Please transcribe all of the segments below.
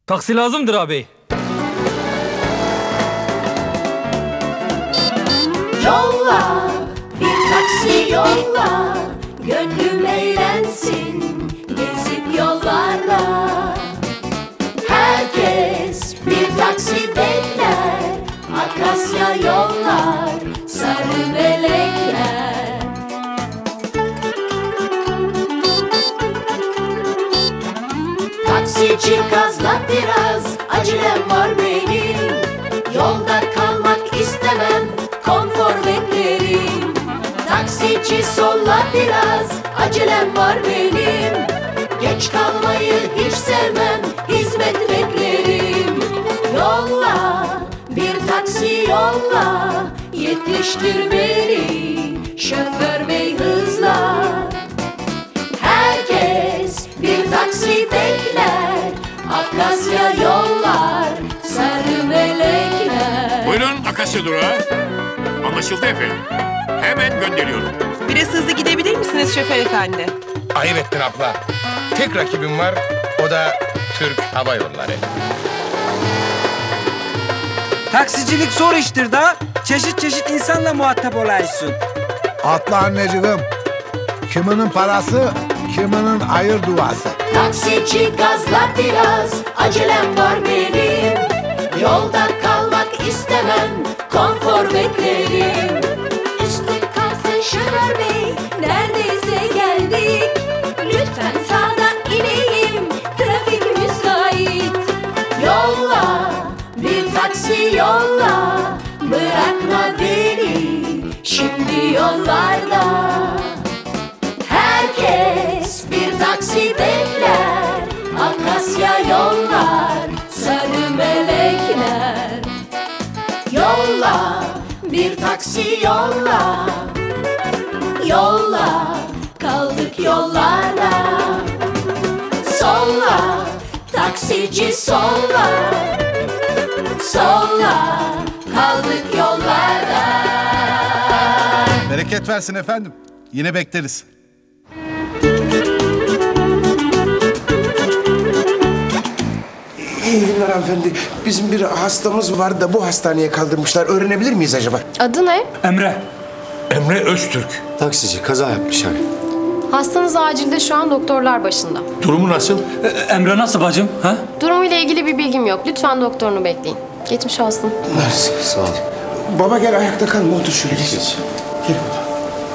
Taksi lazımdır abi. Yolla, bir taksi yolla, gönlüm eğlensin, gezip yollarda. Herkes bir taksi bekler, Akasya yollar, sarı melekler. Taksici gazla biraz, acelem var benim. Yolda kalmak istemem, konfor beklerim. Taksici solla biraz, acelem var benim. Geç kalmayı hiç sevmem, hizmet beklerim. Yolla, bir taksi yolla, yetiştir beni, şoför bey hızla. Herkes bir taksi bekler, Akasya yollar, sarı melekler. Buyurun Akasya durağı. Anlaşıldı efendim. Hemen gönderiyorum. Biraz hızlı gidebilir misiniz şoför efendi? Ayıp ettin abla. Tek rakibim var, o da Türk Hava Yolları. Taksicilik zor iştir da. Çeşit çeşit insanla muhatap olaysın. Atla anneciğim. Kiminin parası, kiminin hayır duası. Taksici gazla biraz, acelem var benim. Yolda kalmak istemem, konfor beklerim. Üstü kalsın şoför bey, neredeyse geldik. Lütfen sağdan ineyim, trafik müsait. Yolla, bir taksi yolla, bırakma beni, şimdi yollarda. Herkes bir taksi bekler, Akasya yollar, sarı melekler. Yolla, bir taksi yolla, yolla, kaldık yollarda. Solla, taksici solla, solla, kaldık yollarda. Bereket versin efendim. Yine bekleriz. İyi günler hanımefendi. Bizim bir hastamız var da bu hastaneye kaldırmışlar. Öğrenebilir miyiz acaba? Adı ne? Emre. Emre Öztürk. Taksici kaza yapmış hani. Hastanız acilde şu an doktorlar başında. Durumu nasıl? Emre nasıl bacım? Ha? Durumuyla ilgili bir bilgim yok. Lütfen doktorunu bekleyin. Geçmiş olsun. Sağ ol. Baba gel ayakta kalma, otur şöyle. Geç. Gel baba.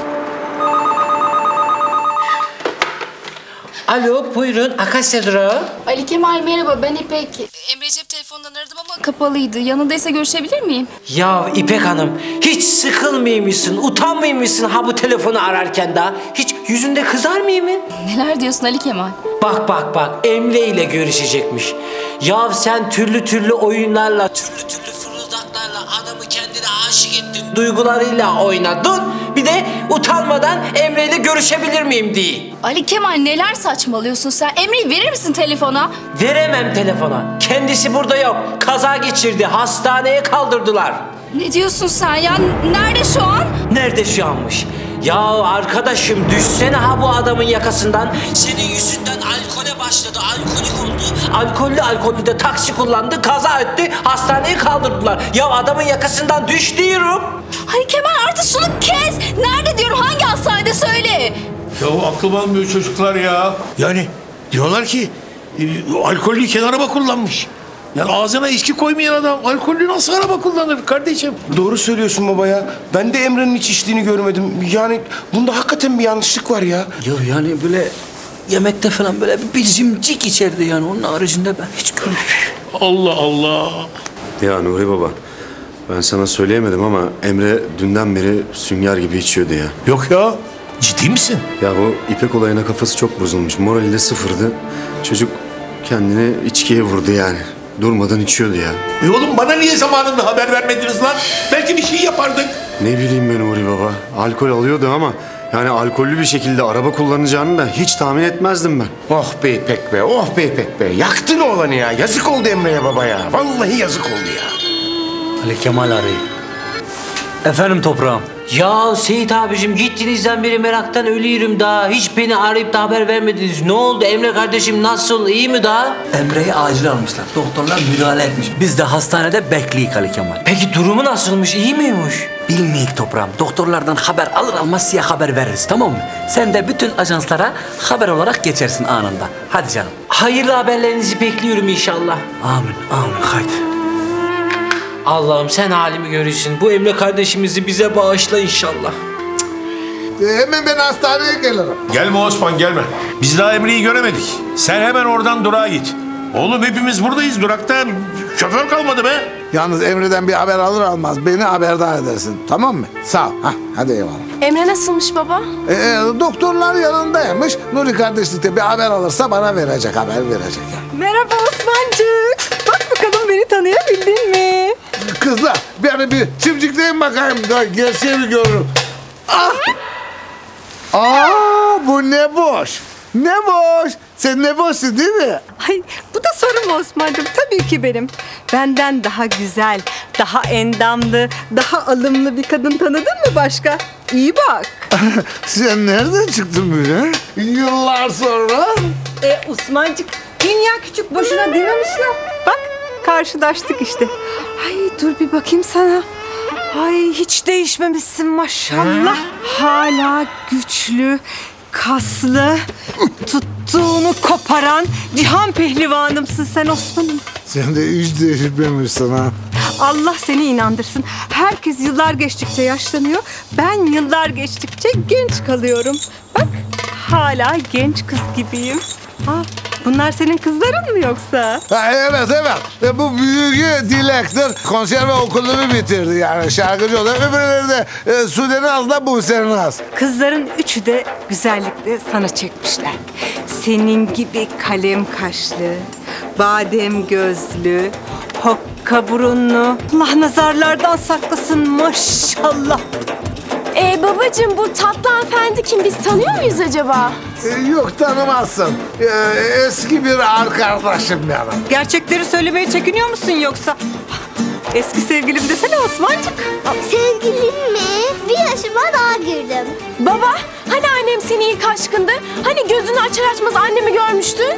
Alo, buyurun. Akasya durağı. Ali Kemal merhaba, ben İpek. Emre cep telefonundan aradım ama kapalıydı. Yanındaysa görüşebilir miyim? Ya İpek Hanım, hiç sıkılmıyor musun, utanmıyor musun ha bu telefonu ararken daha? Hiç yüzünde kızar mıyım? Neler diyorsun Ali Kemal? Bak, Emre ile görüşecekmiş. Ya sen türlü oyunlarla, türlü fırıldaklarla adamı kendine aşık ettin. Duygularıyla oynadın. Bir de utanmadan Emre ile görüşebilir miyim diye. Ali Kemal neler saçmalıyorsun sen? Emre'yi verir misin telefona? Veremem telefona. Kendisi burada yok. Kaza geçirdi. Hastaneye kaldırdılar. Ne diyorsun sen ya? Nerede şu an? Nerede şu anmış? Ya arkadaşım düşsene ha bu adamın yakasından. Senin yüzünden alkole başladı. Alkolik oldu. Alkollü de taksi kullandı. Kaza etti. Hastaneye kaldırdılar. Ya adamın yakasından düş diyorum. Ali Kemal artık şunu kes. Nerede diyorum? Hangi hastanede söyle. Ya aklım almıyor çocuklar ya. Yani diyorlar ki alkollü araba kullanmış. Yani ağzına içki koymayan adam alkollü nasıl araba kullanır kardeşim? Doğru söylüyorsun baba ya. Ben de Emre'nin hiç içtiğini görmedim. Yani bunda hakikaten bir yanlışlık var ya. Ya yani böyle yemekte falan böyle bir cimcik içerdi yani. Onun haricinde ben hiç görmedim. Allah Allah. Ya Nuri Baba, ben sana söyleyemedim ama Emre dünden beri sünger gibi içiyordu ya. Yok ya. Ciddi misin? Ya bu İpek olayına kafası çok bozulmuş. Morali de sıfırdı. Çocuk kendini içkiye vurdu yani. Durmadan içiyordu ya. Oğlum bana niye zamanında haber vermediniz lan? Belki bir şey yapardık. Ne bileyim ben Nuri Baba. Alkol alıyordu ama yani alkollü bir şekilde araba kullanacağını da hiç tahmin etmezdim ben. Oh be İpek be, oh be İpek be. Yaktın oğlanı ya. Yazık oldu Emre'ye baba ya. Vallahi yazık oldu ya. Ali Kemal arayı. Efendim toprağım. Ya Seyit abicim gittiğinizden beri meraktan ölüyorum daha. Hiç beni arayıp da haber vermediniz. Ne oldu Emre kardeşim nasıl iyi mi daha? Emre'yi acil almışlar. Doktorlar müdahale etmiş. Biz de hastanede bekleyik Ali Kemal. Peki durumu nasılmış iyi miymiş? Bilmeyik toprağım. Doktorlardan haber alır almaz size haber veririz, tamam mı? Sen de bütün ajanslara haber olarak geçersin anında. Hadi canım. Hayırlı haberlerinizi bekliyorum inşallah. Amin, amin. Haydi. Allah'ım sen halimi görürsün. Bu Emre kardeşimizi bize bağışla inşallah. Hemen ben hastaneye gelirim. Gelme Osman gelme. Biz daha Emre'yi göremedik. Sen hemen oradan durağa git. Oğlum hepimiz buradayız durakta. Şoför kalmadı be. Yalnız Emre'den bir haber alır almaz beni haberdar edersin. Tamam mı? Sağ ol. Hadi eyvallah. Emre nasılmış baba? Doktorlar yanındaymış. Nuri kardeşlikte bir haber alırsa bana verecek, haber verecek. Merhaba Osmancık. Bak bakalım beni tanıyabildin mi? Kızlar beni bir çimcikleyin bakayım da gerçeği görürüm. Ah! Bu ne boş. Ne boş. Sen ne boşsun değil mi? Ay bu da soru mu Osman'cığım? Tabii ki benim. Benden daha güzel, daha endamlı, daha alımlı bir kadın tanıdın mı başka? İyi bak. Sen nereden çıktın böyle? Yıllar sonra. Osmancık, dünya küçük boşuna dememişler. Bak karşılaştık işte. Ay dur bir bakayım sana. Ay hiç değişmemişsin maşallah. Hala güçlü, kaslı, tuttuğunu koparan cihan pehlivanımsın sen Osman'ım. Sen de hiç değişmemişsin ha. Allah seni inandırsın. Herkes yıllar geçtikçe yaşlanıyor. Ben yıllar geçtikçe genç kalıyorum. Bak hala genç kız gibiyim. Bunlar senin kızların mı yoksa? Evet. Bu büyüğü Dilek'tir. Konserve okulunu bitirdi yani. Şarkıcı oldu. Öbürleri de Sude Naz'la Buse Naz. Kızların üçü de güzellikle sana çekmişler. Senin gibi kalem kaşlı, badem gözlü, hokka burunlu. Allah nazarlardan saklasın maşallah. Babacığım bu tatlı hanımefendi kim? Biz tanıyor muyuz acaba? Yok tanımazsın. Eski bir arkadaşım benim. Gerçekleri söylemeye çekiniyor musun yoksa? Eski sevgilim desene Osmancık. Sevgilim mi? Bir yaşıma daha girdim. Baba, hani annem seni ilk aşkındı? Hani gözünü açar açmaz annemi görmüştün?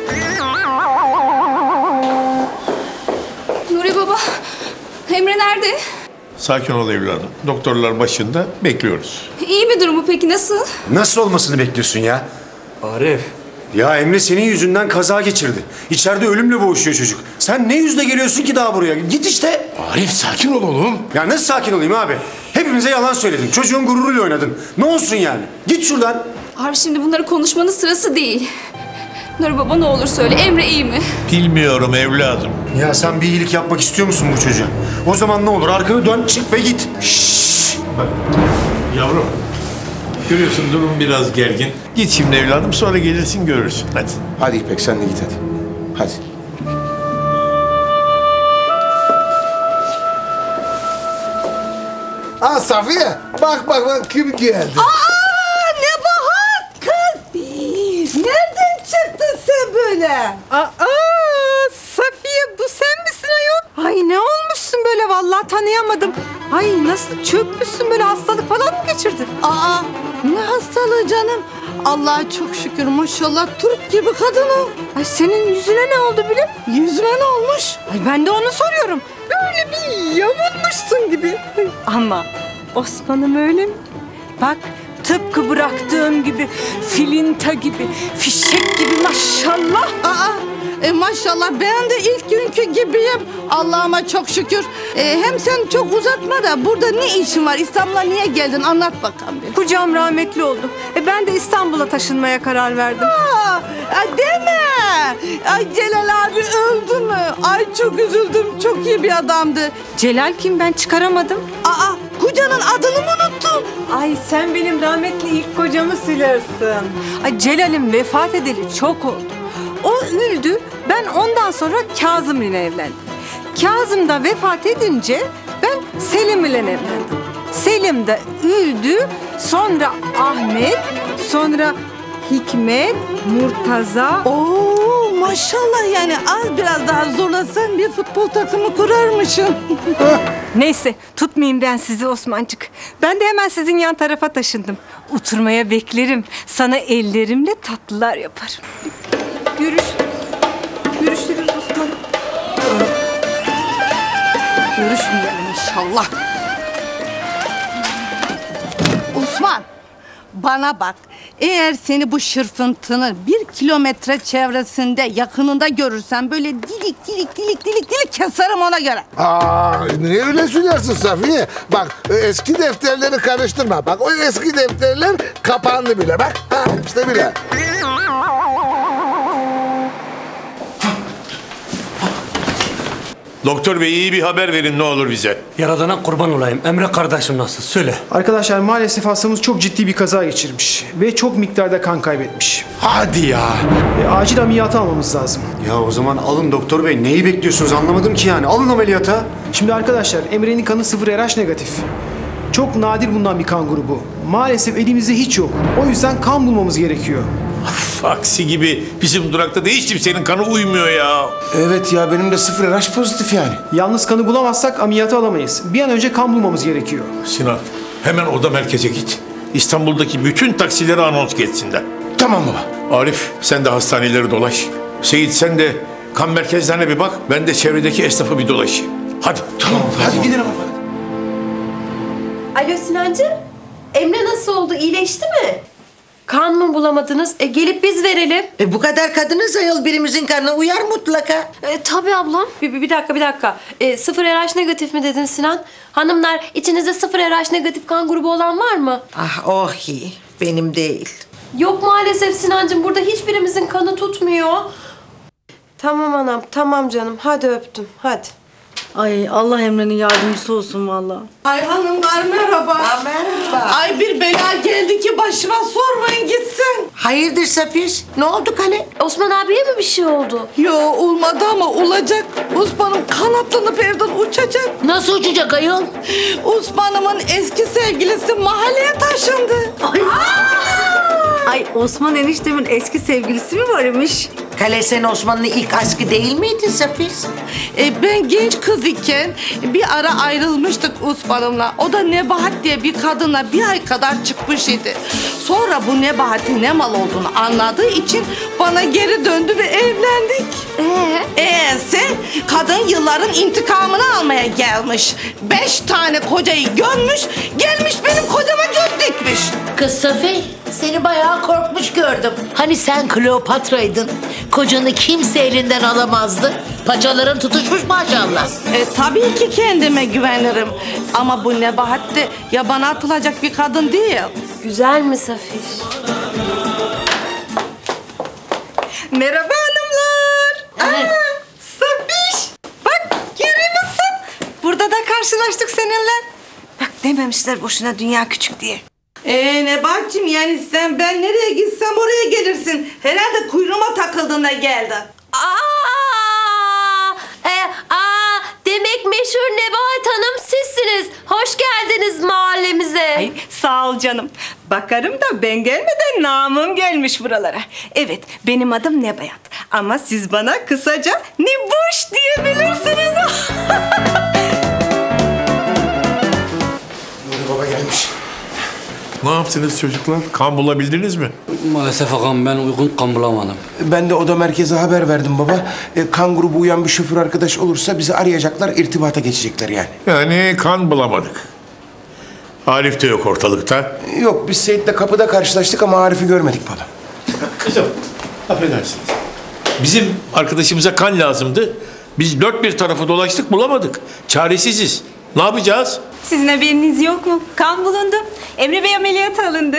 Nuri baba, Emre nerede? Sakin ol evladım. Doktorlar başında bekliyoruz. İyi mi durumu peki, nasıl? Nasıl olmasını bekliyorsun ya? Arif. Ya Emre senin yüzünden kaza geçirdi. İçeride ölümle boğuşuyor çocuk. Sen ne yüzle geliyorsun ki daha buraya? Git işte. Arif sakin ol oğlum. Ya nasıl sakin olayım abi? Hepimize yalan söyledin. Çocuğun gururuyla oynadın. Ne olsun yani? Git şuradan. Abi şimdi bunları konuşmanın sırası değil. Nuri baba ne olur söyle, Emre iyi mi? Bilmiyorum evladım. Ya sen bir iyilik yapmak istiyor musun bu çocuğa? O zaman ne olur arkanı dön, çık ve git. Şşş. Bak yavrum. Görüyorsun durum biraz gergin. Git şimdi evladım sonra gelirsin görürsün. Hadi. Hadi İpek sen de git hadi. Hadi. Safiye bak kim geldi. Ne bahat kız! Nereden çıktın sen böyle? Safiye bu sen misin ayol? Ay ne olmuşsun böyle vallahi tanıyamadım. Ay nasıl çökmüşsün böyle, hastalık falan mı geçirdin? Ne hastalığı canım? Allah'a çok şükür maşallah Türk gibi kadın o. Ay senin yüzüne ne oldu bile? Yüzüme ne olmuş? Ay ben de onu soruyorum. Böyle bir yamulmuşsun gibi. Ama Osman'ım öyle mi? Bak tıpkı bıraktığım gibi, filinta gibi, fişek gibi maşallah. Maşallah ben de ilk günkü gibiyim. Allah'ıma çok şükür. Hem sen çok uzatma da burada ne işin var? İstanbul'a niye geldin? Anlat bakalım bir. Kocam rahmetli oldu. Ben de İstanbul'a taşınmaya karar verdim. Deme. Ay Celal abi öldü mü? Ay çok üzüldüm. Çok iyi bir adamdı. Celal kim, ben çıkaramadım. Kocanın adını mı unuttun? Ay sen benim rahmetli ilk kocamı silersin. Ay Celal'im vefat edeli çok oldu. O öldü. Ben ondan sonra Kazım ile evlendim. Kazım da vefat edince ben Selim ile evlendim. Selim de öldü. Sonra Ahmet, sonra Hikmet, Murtaza. Oo maşallah, yani az biraz daha zorlasan bir futbol takımı kurarmışsın. Neyse tutmayayım ben sizi Osmancık. Ben de hemen sizin yan tarafa taşındım. Oturmaya beklerim. Sana ellerimle tatlılar yaparım. Görüşürüz Osman. Görüşmeyelim inşallah. Osman, bana bak. Eğer seni bu şırfıntının 1 kilometre çevresinde yakınında görürsem böyle dilik keserim ona göre. Niye öyle söylersin Safiye? Bak eski defterleri karıştırma. Bak o eski defterler kapandı bile. Bak işte bile. Doktor bey iyi bir haber verin ne olur bize. Yaradana kurban olayım. Emre kardeşim nasıl? Söyle. Arkadaşlar maalesef hastamız çok ciddi bir kaza geçirmiş ve çok miktarda kan kaybetmiş. Hadi ya. Acil ameliyata almamız lazım. Ya o zaman alın doktor bey. Neyi bekliyorsunuz anlamadım ki yani. Alın ameliyata. Şimdi arkadaşlar Emre'nin kanı 0 RH negatif. Çok nadir bulunan bir kan grubu. Maalesef elimizde hiç yok. O yüzden kan bulmamız gerekiyor. Aksi gibi bizim durakta da hiç kimsenin kanı uymuyor ya. Evet ya, benim de 0 RH pozitif yani. Yalnız kanı bulamazsak ameliyata alamayız. Bir an önce kan bulmamız gerekiyor. Sinan hemen oda merkeze git. İstanbul'daki bütün taksileri anons geçsinler. Tamam baba. Arif sen de hastaneleri dolaş. Seyit sen de kan merkezlerine bir bak. Ben de çevredeki esnafı bir dolaşayım. Hadi. Tamam. Hadi gidelim baba. Alo Sinancığım. Emre nasıl oldu? İyileşti mi? Kan mı bulamadınız? Gelip biz verelim. Bu kadar kadınız ayol, birimizin kanına uyar mutlaka. Tabii ablam. Bir dakika. 0 RH negatif mi dedin Sinan? Hanımlar içinizde 0 RH negatif kan grubu olan var mı? Ah oh iyi. Benim değil. Yok maalesef Sinancığım. Burada hiçbirimizin kanı tutmuyor. Tamam anam. Tamam canım. Hadi öptüm. Hadi. Ay Allah Emre'nin yardımcısı olsun vallahi. Ay hanımlar merhaba. Merhaba. Ay bir bela geldi ki başıma, sormayın gitsin. Hayırdır Safir? Ne oldu Kale? Osman abiye mi bir şey oldu? Yo olmadı ama olacak. Osman'ım kanatlanıp evden uçacak. Nasıl uçacak ayol? Osman'ımın eski sevgilisi mahalleye taşındı. Ay Osman eniştemin eski sevgilisi mi varmış? Kale sen Osman'ın ilk aşkı değil miydin Safir? Ben genç kız iken bir ara ayrılmıştık Osman'ımla. O da Nebahat diye bir kadınla bir ay kadar çıkmış idi. Sonra bu Nebahat'in ne mal olduğunu anladığı için bana geri döndü ve evlendik. Sen kadın yılların intikamını almaya gelmiş. 5 tane kocayı gömmüş, gelmiş benim kocama göz dikmiş. Kız Safir, seni bayağı korkmuş gördüm. Hani sen Kleopatra'ydın. Kocanı kimse elinden alamazdı. Paçaların tutuşmuş maşallah. Tabii ki kendime güvenirim. Ama bu Nebahat de yabana atılacak bir kadın değil. Güzel mi Safir? Merhaba hanımlar. Safiş. Bak görüyor musun? Burada da karşılaştık seninle. Bak dememişler boşuna dünya küçük diye. Nebahat'cığım yani ben nereye gitsem oraya gelirsin. Herhalde kuyruğuma takıldığında geldi. Demek meşhur Nebahat Hanım sizsiniz. Hoş geldiniz mahallemize. Ay sağ ol canım. Bakarım da ben gelmeden namım gelmiş buralara. Evet benim adım Nebahat. Ama siz bana kısaca Nebuş diyebilirsiniz. Baba gelmiş. Ne yaptınız çocuklar? Kan bulabildiniz mi? Maalesef ağam ben uygun kan bulamadım. Ben de oda merkeze haber verdim baba. Kan grubu uyan bir şoför arkadaş olursa bizi arayacaklar, irtibata geçecekler yani. Yani kan bulamadık. Arif de yok ortalıkta. Yok, biz Seyit'le kapıda karşılaştık ama Arif'i görmedik baba. Kızım, affedersiniz. Bizim arkadaşımıza kan lazımdı. Biz dört bir tarafı dolaştık bulamadık. Çaresiziz. Ne yapacağız? Sizin haberiniz yok mu? Kan bulundu. Emre Bey ameliyata alındı.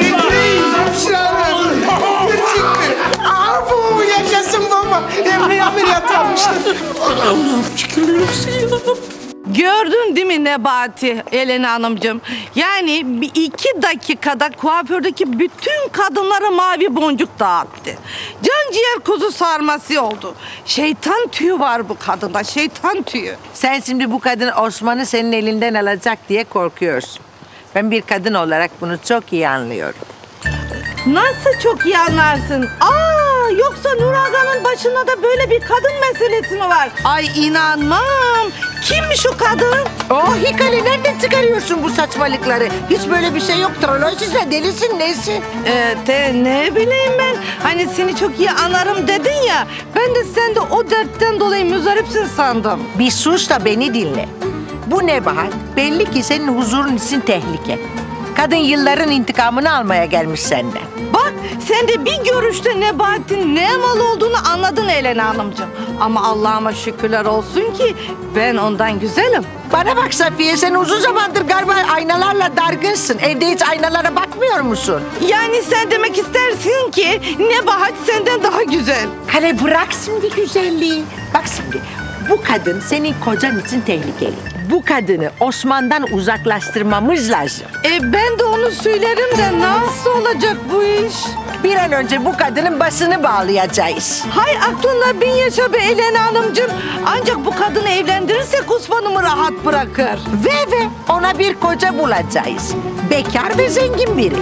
Bu yaşasın baba. Emre'yi ameliyat almışlar. Allah'ım şükürler olsun ya. Gördün değil mi Nebati Elena Hanımcığım? Yani 2 dakikada kuafördeki bütün kadınlara mavi boncuk dağıttı. Can ciğer kuzu sarması oldu. Şeytan tüyü var bu kadında, şeytan tüyü. Sen şimdi bu kadın Osman'ı senin elinden alacak diye korkuyorsun. Ben bir kadın olarak bunu çok iyi anlıyorum. Nasıl çok iyi anlarsın? Yoksa Nur Aga'nın başında da böyle bir kadın meselesi mi var? Ay inanmam. Kimmiş o kadın? Hikale nereden çıkarıyorsun bu saçmalıkları? Hiç böyle bir şey yoktur. Sen delisin neyse. Ne bileyim ben. Hani seni çok iyi anlarım dedin ya. Ben de sen de o dertten dolayı müzdaripsin sandım. Bir sus da beni dinle. Bu Nebahat belli ki senin huzurun için tehlike. Kadın yılların intikamını almaya gelmiş senden. Bak sen de bir görüşte Nebahat'in ne mal olduğunu anladın Elena Hanımcığım. Ama Allah'ıma şükürler olsun ki ben ondan güzelim. Bana bak Safiye, sen uzun zamandır galiba aynalarla dargınsın. Evde hiç aynalara bakmıyor musun? Yani sen demek istersin ki Nebahat senden daha güzel. Kale bırak şimdi güzelliği. Bak şimdi bu kadın senin kocan için tehlikeli. Bu kadını Osman'dan uzaklaştırmamız lazım. Ben de onu söylerim de nasıl olacak bu iş? Bir an önce bu kadının başını bağlayacağız. Hay aklında bin yaşa be Elena Hanımcığım. Ancak bu kadını evlendirirsek Osman'ımı rahat bırakır. Ve ona bir koca bulacağız. Bekar ve zengin biri.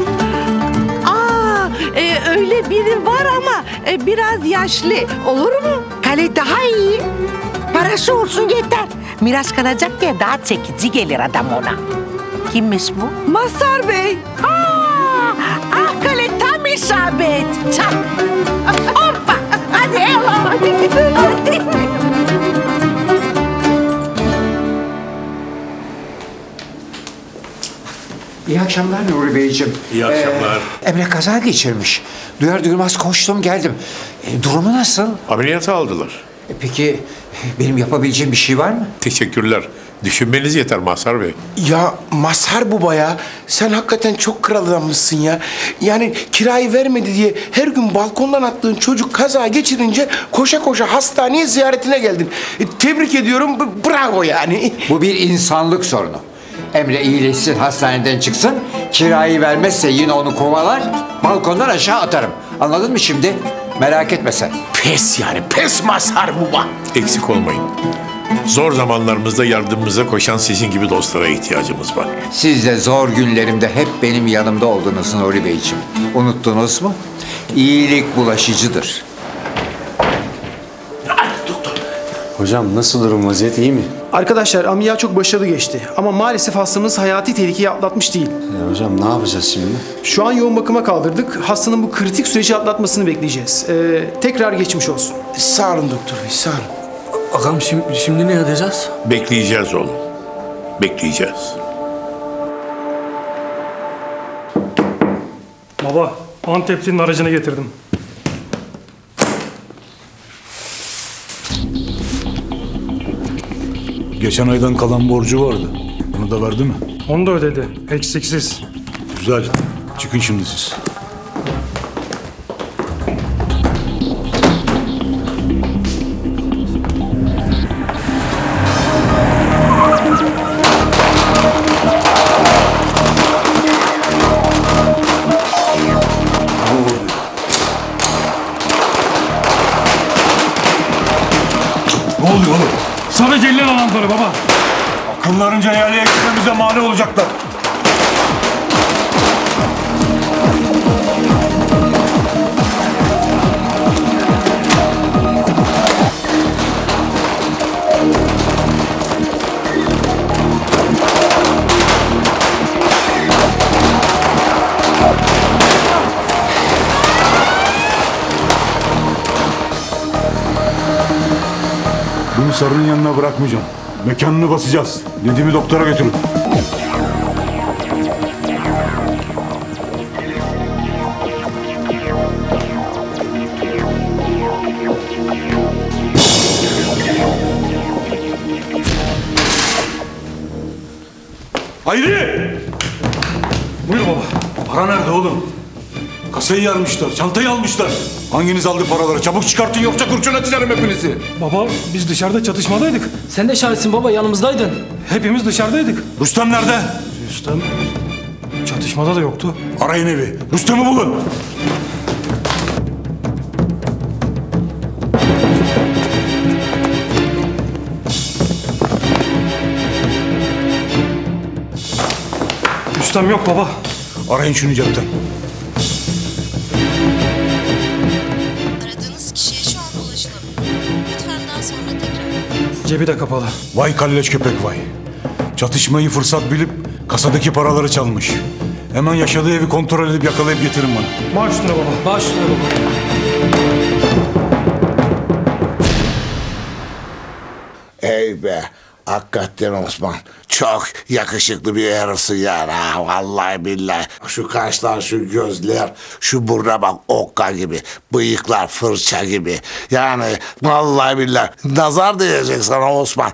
Öyle biri var ama biraz yaşlı. Olur mu? Kale daha iyi. Parası olsun yeter. Miras kalacak diye daha çekici gelir adam ona. Kimmiş bu? Mazhar Bey. Kale tam isabet. Çak. Hoppa. Hadi hadi. İyi akşamlar Nuri Beyciğim. İyi akşamlar. Emre kaza geçirmiş. Duyar duymaz koştum geldim. Durumu nasıl? Ameliyata aldılar. Peki benim yapabileceğim bir şey var mı? Teşekkürler. Düşünmeniz yeter Mazhar Bey. Ya Mazhar baba ya, sen hakikaten çok kral adammışsın ya. Yani kirayı vermedi diye her gün balkondan attığın çocuk kaza geçirince koşa koşa hastaneye ziyaretine geldin. Tebrik ediyorum, bravo yani. Bu bir insanlık sorunu. Emre iyileşsin, hastaneden çıksın. Kirayı vermezse yine onu kovalar, balkondan aşağı atarım. Anladın mı şimdi? Merak etme sen. Pes yani, pes Mazhar baba. Eksik olmayın. Zor zamanlarımızda yardımımıza koşan sizin gibi dostlara ihtiyacımız var. Siz de zor günlerimde hep benim yanımda oldunuz Nuri Beyciğim. Unuttunuz mu? İyilik bulaşıcıdır. Hocam nasıl durum, vaziyet iyi mi? Arkadaşlar ameliyat çok başarılı geçti. Ama maalesef hastamız hayati tehlikeyi atlatmış değil. Hocam ne yapacağız şimdi? Şu an yoğun bakıma kaldırdık. Hastanın bu kritik süreci atlatmasını bekleyeceğiz. Tekrar geçmiş olsun. Sağ olun doktor bey, sağ olun. Ağam şimdi ne edeceğiz? Bekleyeceğiz oğlum. Bekleyeceğiz. Baba, Antep'in aracını getirdim. Geçen aydan kalan borcu vardı. Onu da verdi mi? Onu da ödedi. Eksiksiz. Güzel. Çıkın şimdi siz. Ne oluyor oğlum? Sana Celil adamları baba. Akıllarınca yerliğe gitmemize mani olacaklar. Bunu Sarı'nın yanına bırakmayacağım. Mekanını basacağız. Nedim'i doktora götürün. Hayri! Buyur baba. Para nerede oğlum? Kasayı yarmışlar, çantayı almışlar. Hanginiz aldı paraları? Çabuk çıkartın yoksa kurşun atacağım hepinizi. Baba biz dışarıda çatışmadaydık. Sen de şahitsin baba, yanımızdaydın. Hepimiz dışarıdaydık. Rüstem nerede? Rüstem çatışmada da yoktu. Arayın evi. Rüstem'i bulun. Rüstem yok baba. Arayın şunu cepten. sonra tekrar. Cebi de kapalı. Vay kalleş köpek vay. Çatışmayı fırsat bilip kasadaki paraları çalmış. Hemen yaşadığı evi kontrol edip yakalayıp getirin bana. Baş üstüne baba. Baş üstüne baba. Ey be. Hakikaten Osman. Çok yakışıklı bir herifsin yani. Ha, vallahi billahi. Şu kaşlar, şu gözler, şu buruna bak okka gibi. Bıyıklar fırça gibi. Yani vallahi billahi. Nazar değecek sana Osman.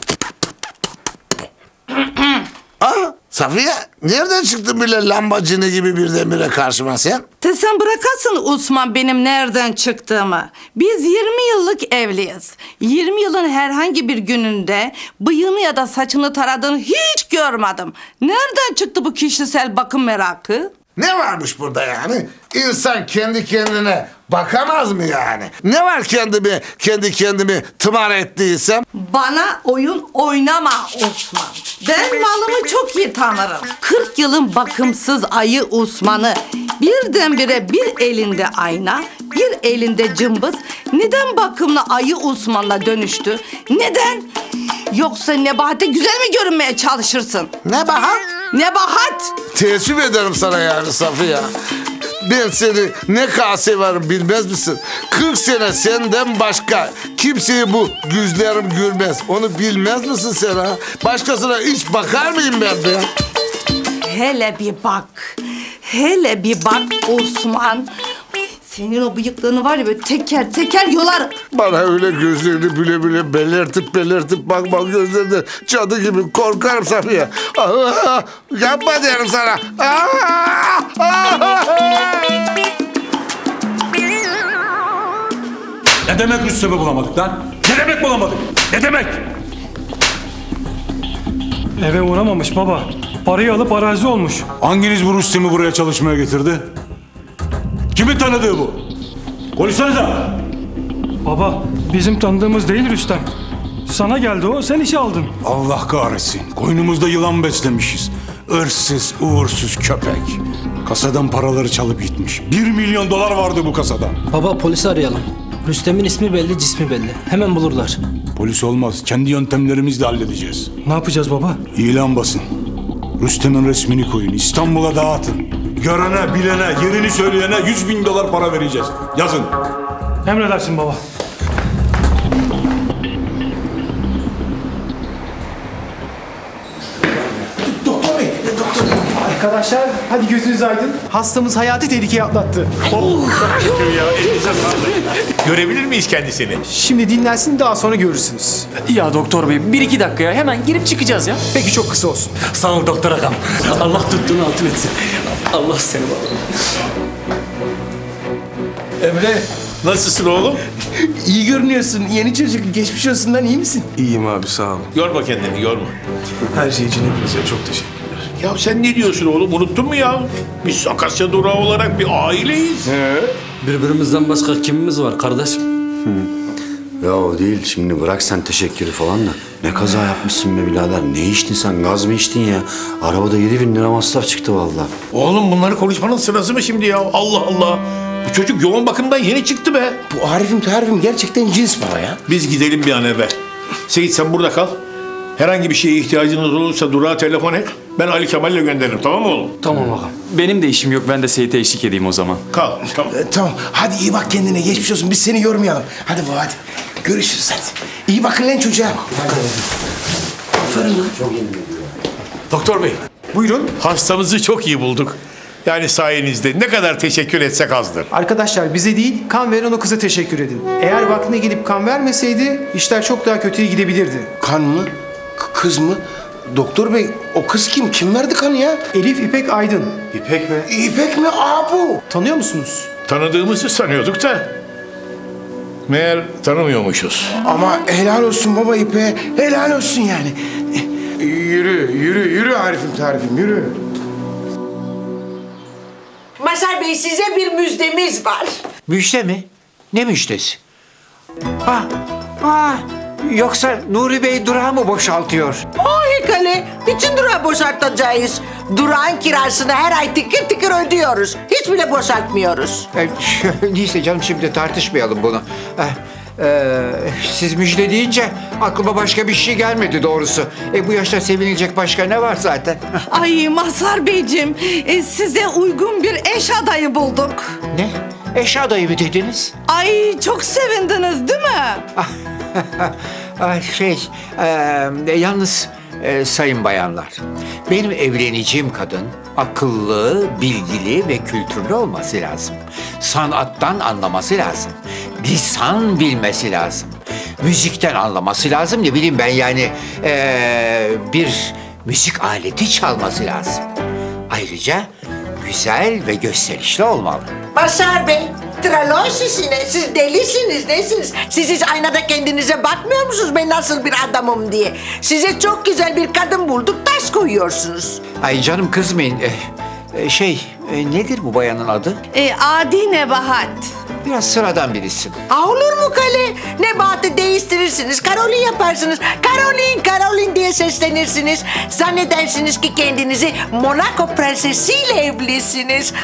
Aa, Safiye nereden çıktın bile lambacını gibi birdenbire karşıma sen? Sen bırakasın Osman benim nereden çıktığımı. Biz 20 yıllık evliyiz. 20 yılın herhangi bir gününde bıyığını ya da saçını taradığını hiç görmedim. Nereden çıktı bu kişisel bakım merakı? Ne varmış burada yani? İnsan kendi kendine bakamaz mı yani? Ne var kendi kendimi tımar ettiysem? Bana oyun oynama Osman. Ben malımı çok iyi tanırım. 40 yılın bakımsız ayı Osman'ı birdenbire bir elinde ayna, bir elinde cımbız neden bakımlı ayı Osman'la dönüştü? Neden? Yoksa Nebahat'e güzel mi görünmeye çalışırsın? Nebahat? Nebahat! Teessüf ederim sana yani Safiye. Ben seni ne kadar severim bilmez misin? 40 sene senden başka kimseyi bu gözlerim görmez. Onu bilmez misin sen ha? Başkasına hiç bakar mıyım ben de? Hele bir bak. Hele bir bak Osman. Senin o bıyıklarını var ya böyle teker teker yolar. Bana öyle gözlerini bile bile belirtip bakma gözlerinde cadı gibi korkarım Safiye. Yapma derim sana. Ne demek Rüstem'i bulamadık lan? Ne demek bulamadık? Ne demek? Eve uğramamış baba. Parayı alıp arazi olmuş. Hanginiz bu Rüstem'i buraya çalışmaya getirdi? Kimin tanıdığı bu? Konuşsanıza. Baba bizim tanıdığımız değil Rüstem. Sana geldi o, sen işe aldın. Allah kahretsin. Koynumuzda yılan beslemişiz. Hırsız, uğursuz köpek. Kasadan paraları çalıp gitmiş. 1 milyon dolar vardı bu kasada. Baba polisi arayalım. Rüstem'in ismi belli, cismi belli. Hemen bulurlar. Polis olmaz. Kendi yöntemlerimizle halledeceğiz. Ne yapacağız baba? İlan basın. Rüstem'in resmini koyun. İstanbul'a dağıtın. Görene, bilene, yerini söyleyene 100.000 dolar para vereceğiz. Yazın. Emredersin baba. Doktor bey, doktor bey. Arkadaşlar hadi gözünüz aydın. Hastamız hayati tehlikeye atlattı. Görebilir miyiz kendisini? Şimdi dinlensin daha sonra görürsünüz. Ya doktor bey 1-2 dakikaya hemen girip çıkacağız ya. Peki çok kısa olsun. Sağ ol doktor ağam. Allah tuttuğunu altın etsin. Allah seni bağlı. Emre nasılsın oğlum? İyi görünüyorsun. Yeni çocuk. Geçmiş olsun lan, iyi misin? İyiyim abi sağ ol. Yorma kendini yorma. Her şey için hepinize çok teşekkürler. Ya sen ne diyorsun oğlum unuttun mu ya? Biz Akasya Durağı olarak bir aileyiz. Birbirimizden başka kimimiz var kardeşim? Ya o değil şimdi bırak sen teşekkürü falan da. Ne kaza yapmışsın be birader. Ne içtin sen? Gaz mı içtin ya? Arabada 7.000 lira masraf çıktı vallahi. Oğlum bunları konuşmanın sırası mı şimdi ya? Allah Allah. Bu çocuk yoğun bakımdan yeni çıktı be. Bu Arif'im gerçekten cins baba ya. Biz gidelim bir an evvel. Seyit sen burada kal. Herhangi bir şeye ihtiyacınız olursa Durağa telefon et. Ben Ali Kemal'le gönderirim tamam mı oğlum? Tamam ağam. Benim de işim yok. Ben de Seyit'e eşlik edeyim o zaman. Kal tamam. Tamam hadi iyi bak kendine, geçmiş olsun, biz seni yormayalım. Hadi baba hadi. Görüşürüz hadi. İyi bakın lan çocuğa. Aferin lan. Doktor bey. Buyurun. Hastamızı çok iyi bulduk. Yani sayenizde ne kadar teşekkür etsek azdır. Arkadaşlar bize değil, kan veren o kıza teşekkür edin. Eğer vaktine gelip kan vermeseydi işler çok daha kötüye gidebilirdi. Kan mı? Kız mı? Doktor bey o kız kim? Kim verdi kanı ya? Elif İpek Aydın. İpek mi? İpek mi? Bu. Tanıyor musunuz? Tanıdığımızı sanıyorduk da meğer tanımıyormuşuz. Ama helal olsun baba İpek'e. Helal olsun yani. Yürü Arif'im yürü. Mazhar Bey size bir müjdemiz var. Müjde mi? Ne müjdesi? Yoksa Nuri Bey durağı mı boşaltıyor? Hekale, bütün durağı boşaltacağız. Durağın kirasını her ay tıkır tıkır ödüyoruz. Hiç bile boşaltmıyoruz. Neyse canım şimdi tartışmayalım bunu. Siz müjde deyince aklıma başka bir şey gelmedi doğrusu. Bu yaşta sevinilecek başka ne var zaten? Ay Mazhar Beyciğim, size uygun bir eş adayı bulduk. Ne? Eş adayı mı dediniz? Ay çok sevindiniz değil mi? Yalnız sayın bayanlar, benim evleneceğim kadın akıllı, bilgili ve kültürlü olması lazım. Sanattan anlaması lazım. Lisan bilmesi lazım. Müzikten anlaması lazım. Ne bileyim ben yani bir müzik aleti çalması lazım. Ayrıca güzel ve gösterişli olmalı. Mazhar Bey, traloşisine, siz delisiniz, nesiniz? Siz hiç aynada kendinize bakmıyor musunuz ben nasıl bir adamım diye? Size çok güzel bir kadın bulduk, taş koyuyorsunuz. Ay canım kızmayın. Nedir bu bayanın adı? Adi Nebahat. Biraz sıradan bir isim. Olur mu kale? Nebahatı değiştirirsiniz, Karolin yaparsınız. Karolin diye seslenirsiniz. Zannedersiniz ki kendinizi Monaco prensesiyle evlisiniz.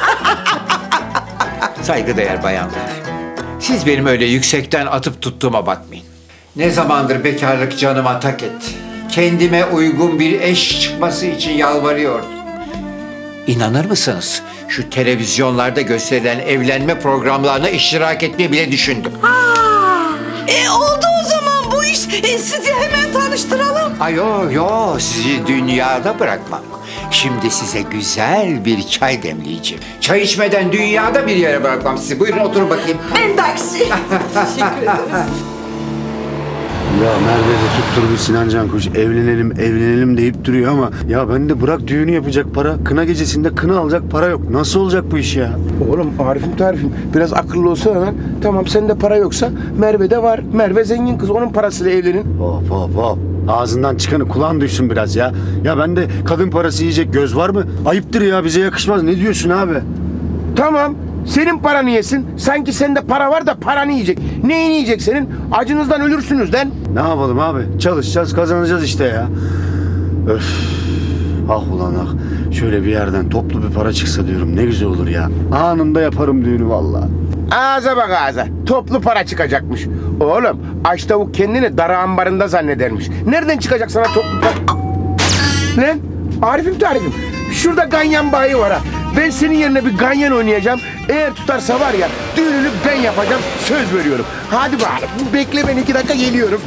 Saygıdeğer bayanlar. Siz benim öyle yüksekten atıp tuttuğuma bakmayın. Ne zamandır bekarlık canıma tak etti. Kendime uygun bir eş çıkması için yalvarıyordum. İnanır mısınız? Şu televizyonlarda gösterilen evlenme programlarına iştirak etmeyi bile düşündüm. Oldu o zaman bu iş. Sizi hemen tanıştıralım. Ay yo, sizi dünyada bırakmam. Şimdi size güzel bir çay demleyeceğim. Çay içmeden dünyada bir yere bırakmam sizi. Buyurun oturun bakayım. Ben taksi. Teşekkür ederiz. Ya Merve de tutturdu Sinan Cankuş. Evlenelim deyip duruyor ama ya ben de bırak düğünü yapacak para. Kına gecesinde kına alacak para yok. Nasıl olacak bu iş ya? Oğlum Arif'im tarifim biraz akıllı olsa hemen. Tamam sende para yoksa Merve'de var. Merve zengin kız, onun parasıyla evlenin. Hop. Ağzından çıkanı kulağın duysun biraz ya. Ya bende kadın parası yiyecek göz var mı? Ayıptır ya, bize yakışmaz. Ne diyorsun abi? Tamam. Senin paranı yesin. Sanki sende para var da paranı yiyecek. Neyini yiyecek senin? Acınızdan ölürsünüz lan. Ne yapalım abi? Çalışacağız, kazanacağız işte ya. Öf. Ah ulan ah. Şöyle bir yerden toplu bir para çıksa diyorum, ne güzel olur ya. Anında yaparım düğünü vallahi. Ağza bak ağza. Toplu para çıkacakmış. Oğlum aç tavuk kendini dara ambarında zannedermiş. Nereden çıkacak sana toplu para? Lan Arif'im tarifim. Şurada ganyan bayi var ha. Ben senin yerine bir ganyan oynayacağım. Eğer tutarsa var ya düğününü ben yapacağım. Söz veriyorum. Hadi bakalım. Bekle ben 2 dakika geliyorum.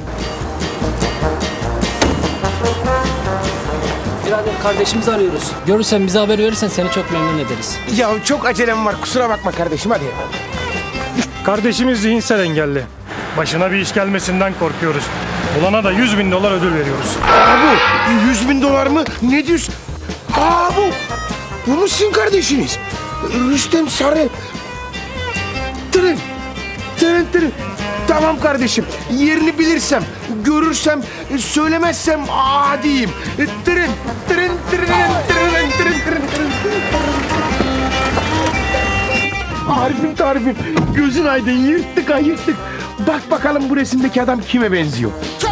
Birader kardeşimizi arıyoruz. Görürsen bize haber verirsen seni çok memnun ederiz. Ya çok acelem var. Kusura bakma kardeşim hadi. Kardeşimiz zihinsel engelli. Başına bir iş gelmesinden korkuyoruz. Olana da $100.000 ödül veriyoruz. Bu $100.000 mı? Ne diyorsun? Bu mu sizin kardeşiniz? Rüstem Sarı. Tırın. Tamam kardeşim. Yerini bilirsem, görürsem, söylemezsem adiyim. Tırın. Arif'im tarifim. Gözün aydın, yırttık. Bak bakalım bu resimdeki adam kime benziyor?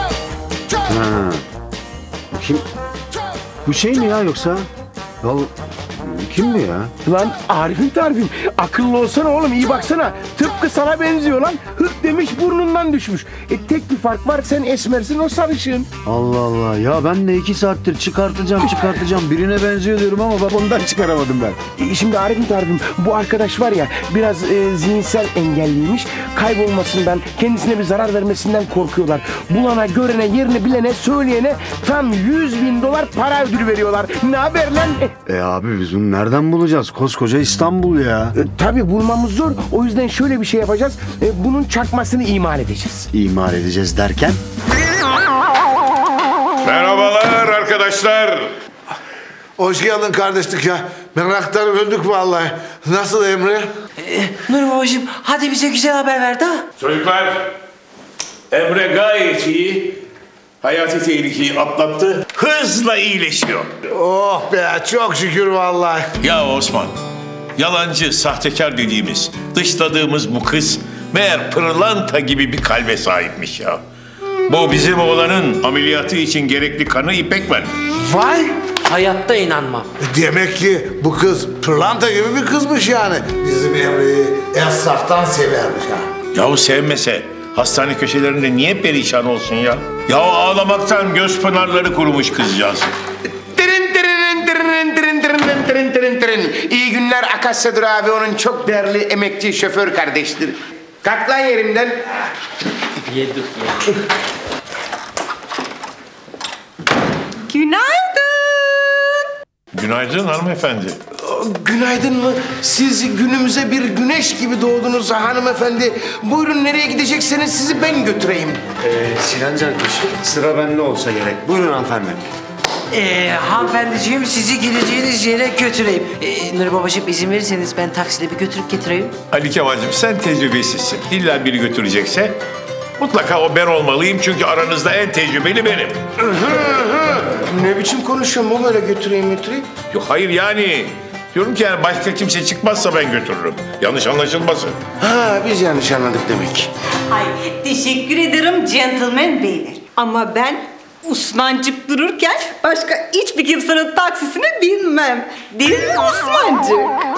Kim? Bu şey mi ya yoksa? Ya kim bu ya? Lan Arif'im tarifim. Akıllı olsana oğlum, iyi baksana. Tıpkı sana benziyor lan. Hık demiş burnundan düşmüş. Tek bir fark var, sen esmersin, o sarışın. Allah Allah. Ya ben de 2 saattir çıkartacağım. Birine benziyor diyorum ama bak ondan çıkaramadım ben. Şimdi Arif'im tarifim, bu arkadaş var ya biraz zihinsel engelliymiş. Kaybolmasından, kendisine bir zarar vermesinden korkuyorlar. Bulana, görene, yerini bilene, söyleyene tam $100.000 para ödülü veriyorlar. Ne haber lan? Abi biz bunu nereden bulacağız? Koskoca İstanbul ya. Tabii bulmamız zor. O yüzden şöyle bir şey yapacağız. Bunun çakmasını imal edeceğiz. İmal edeceğiz derken? Merhabalar arkadaşlar. Hoş geldin kardeşlik ya. Meraktan öldük vallahi. Nasıl Emre? Nur babacığım hadi bize güzel haber ver de. Çocuklar, Emre gayet iyi. Hayati tehlikeyi atlattı. Hızla iyileşiyor. Oh be, çok şükür vallahi. Ya Osman, yalancı, sahtekar dediğimiz, dışladığımız bu kız meğer pırlanta gibi bir kalbe sahipmiş ya. Bu bizim oğlanın ameliyatı için gerekli kanı İpek vermiş. Vay! Hayatta inanmam. Demek ki bu kız pırlanta gibi bir kızmış yani. Bizim Emre'yi esnaftan severmiş ha. Yahu sevmese hastane köşelerinde niye perişan olsun ya? Ya ağlamaktan göz pınarları kurumuş kızcağız. İyi günler Akasya Durağı ve onun çok değerli emekçi şoför kardeşleri. Kalk lan yerimden. Yedik. Günaydın. Günaydın hanımefendi. Günaydın mı? Siz günümüze bir güneş gibi doğdunuz hanımefendi. Buyurun nereye gidecekseniz sizi ben götüreyim. Sinan Cankuş, sıra bende olsa gerek. Buyurun hanımefendi. Hanımefendiciğim sizi gideceğiniz yere götüreyim. Nuri babacığım izin verirseniz ben taksiyle bir götürüp getireyim. Ali Kemal'cim sen tecrübesizsin. İlla biri götürecekse mutlaka o ben olmalıyım çünkü aranızda en tecrübeli benim. Ne biçim konuşuyorum o böyle götüreyim. Yok hayır yani. Diyorum ki yani başka kimse çıkmazsa ben götürürüm. Yanlış anlaşılmasın. Ha biz yanlış anladık demek. Ay teşekkür ederim gentleman beyler. Ama ben Osmancık dururken başka hiçbir kimsenin taksisine binmem. Değil mi Osmancık?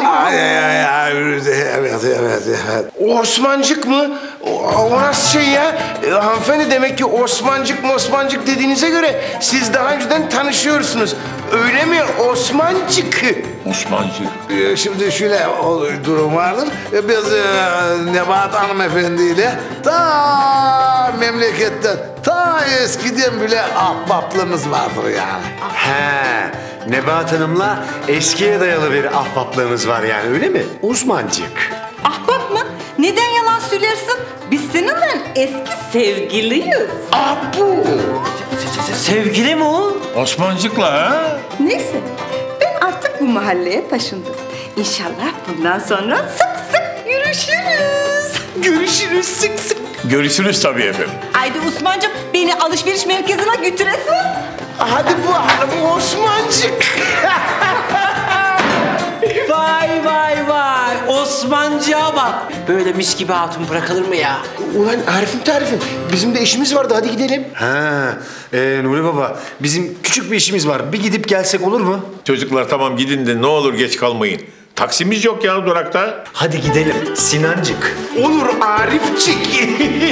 Evet. Osmancık mı? O nasıl şey ya? Hanımefendi demek ki Osmancık dediğinize göre siz daha önceden tanışıyorsunuz. Öyle mi Osmancık? Osmancık. Şimdi şöyle durum vardır. Biz Nebahat hanımefendiyle ta memleketten, ta eskiden bile ahbaplığımız vardır yani. He, Nebahat Hanım'la eskiye dayalı bir ahbaplığınız var yani öyle mi? Osmancık. Ahbap mı? Neden yalan söylersin? Biz seninle eski sevgiliyiz. Abu! Sevgili mi o? Osmancık'la ha? Neyse ben artık bu mahalleye taşındım. İnşallah bundan sonra sık sık görüşürüz. Görüşürüz sık sık. Görüşürüz tabii efendim. Haydi Osmancığım beni alışveriş merkezine götüresin. Hadi bu hanım Osmancık. Vay. Osmancığa bak. Böyle mis gibi hatun bırakılır mı ya? Ulan Arif'im bizim de işimiz vardı hadi gidelim. Ha, Nuri Baba bizim küçük bir işimiz var. Bir gidip gelsek olur mu? Çocuklar tamam gidin de ne olur geç kalmayın. Taksimiz yok ya durakta. Hadi gidelim Sinancık. Olur Arifçik.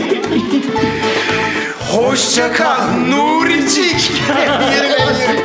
Hoşça kal Nuricik. Yürü.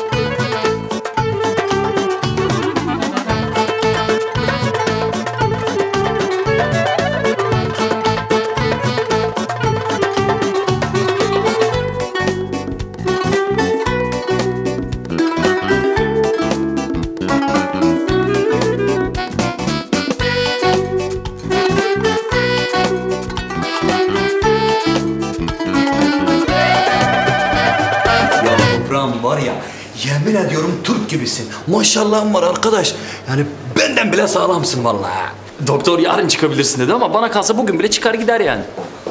Var ya, yemin ediyorum Türk gibisin. Maşallahın var arkadaş. Yani benden bile sağlamsın vallahi. Doktor yarın çıkabilirsin dedi ama bana kalsa bugün bile çıkar gider yani.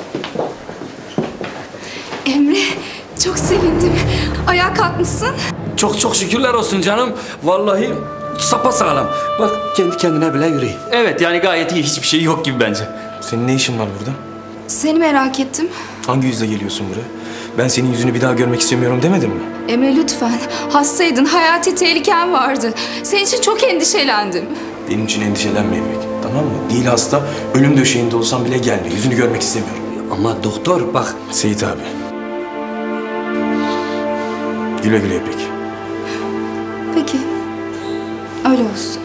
Emre çok sevindim. Ayağa kalkmışsın. Çok şükürler olsun canım. Vallahi sapasağlam. Bak kendi kendine bile yürüyor. Evet yani gayet iyi, hiçbir şey yok gibi bence. Senin ne işin var burada? Seni merak ettim. Hangi yüzle geliyorsun buraya? Ben senin yüzünü bir daha görmek istemiyorum demedim mi? Emre lütfen. Hastaydın, hayati tehliken vardı. Senin için çok endişelendim. Benim için endişelenme İpek, tamam mı? Değil hasta, ölüm döşeğinde olsam bile gelme. Yüzünü görmek istemiyorum. Ama doktor bak. Seyit abi. Güle güle İpek. Peki. Öyle olsun.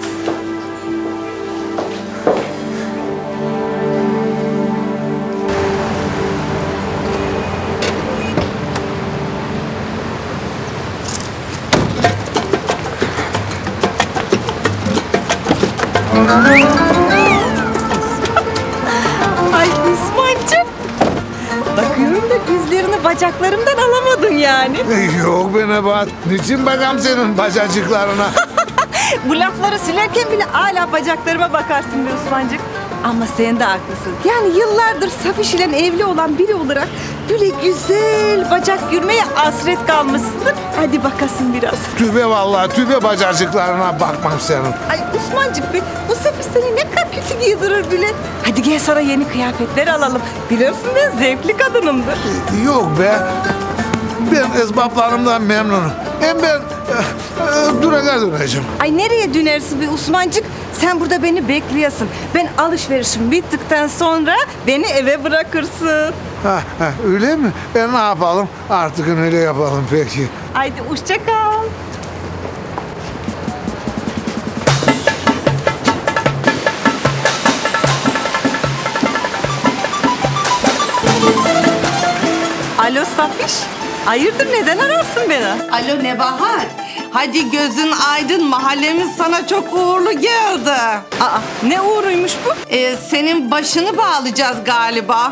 Ay Osmancığım. Bakıyorum da gözlerini bacaklarımdan alamadın yani. Yok be Nebahat. Niçin bakam senin bacacıklarına? Bu lafları silerken bile hala bacaklarıma bakarsın be Osmancık. Ama sen de haklısın. Yani yıllardır Safiş ile evli olan biri olarak böyle güzel bacak yürümeye hasret kalmışsın. Hadi bakasın biraz. Tübe vallahi tübe bacacıklarına bakmam senin. Ay Osmancık be, bu Safiş seni ne kadar kötü giydirir bile. Hadi gel sana yeni kıyafetler alalım. Biliyorsun ben zevkli kadınımdır. Yok be. Ben esbaplarımdan memnunum. Hem ben duraga döneceğim. Ay nereye dönersin be Osmancık? Sen burada beni bekliyorsun. Ben alışverişim bittikten sonra beni eve bırakırsın. Öyle mi? Ne yapalım? Artık öyle yapalım peki. Haydi hoşça kal. Alo Safiş. Hayırdır neden ararsın beni? Alo Nebahat. Hadi gözün aydın, mahallemiz sana çok uğurlu geldi. Aa, ne uğuruymuş bu? Senin başını bağlayacağız galiba.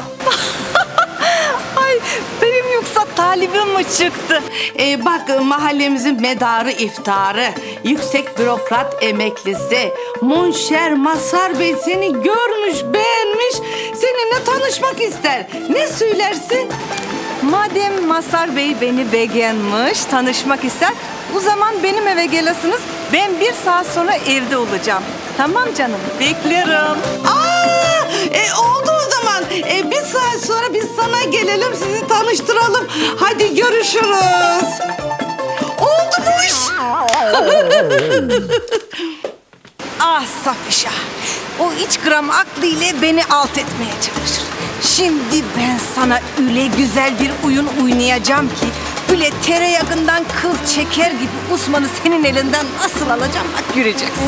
Ay benim yoksa talibim mi çıktı? Bak mahallemizin medarı iftarı, yüksek bürokrat emeklisi, Munşer Masar Bey seni görmüş, beğenmiş, seninle tanışmak ister. Ne söylersin? Madem Masar Bey beni beğenmiş, tanışmak ister, o zaman benim eve gelirsiniz. Ben 1 saat sonra evde olacağım. Tamam canım, beklerim. Oldu o zaman. 1 saat sonra biz sana gelelim, sizi tanıştıralım. Hadi görüşürüz. Oldu bu iş. Ah Safişa, o iç gram aklıyla beni alt etmeye çalışır. Şimdi ben sana öyle güzel bir oyun oynayacağım ki, öyle tereyağından kıl çeker gibi Osman'ı senin elinden nasıl alacağım bak göreceksin.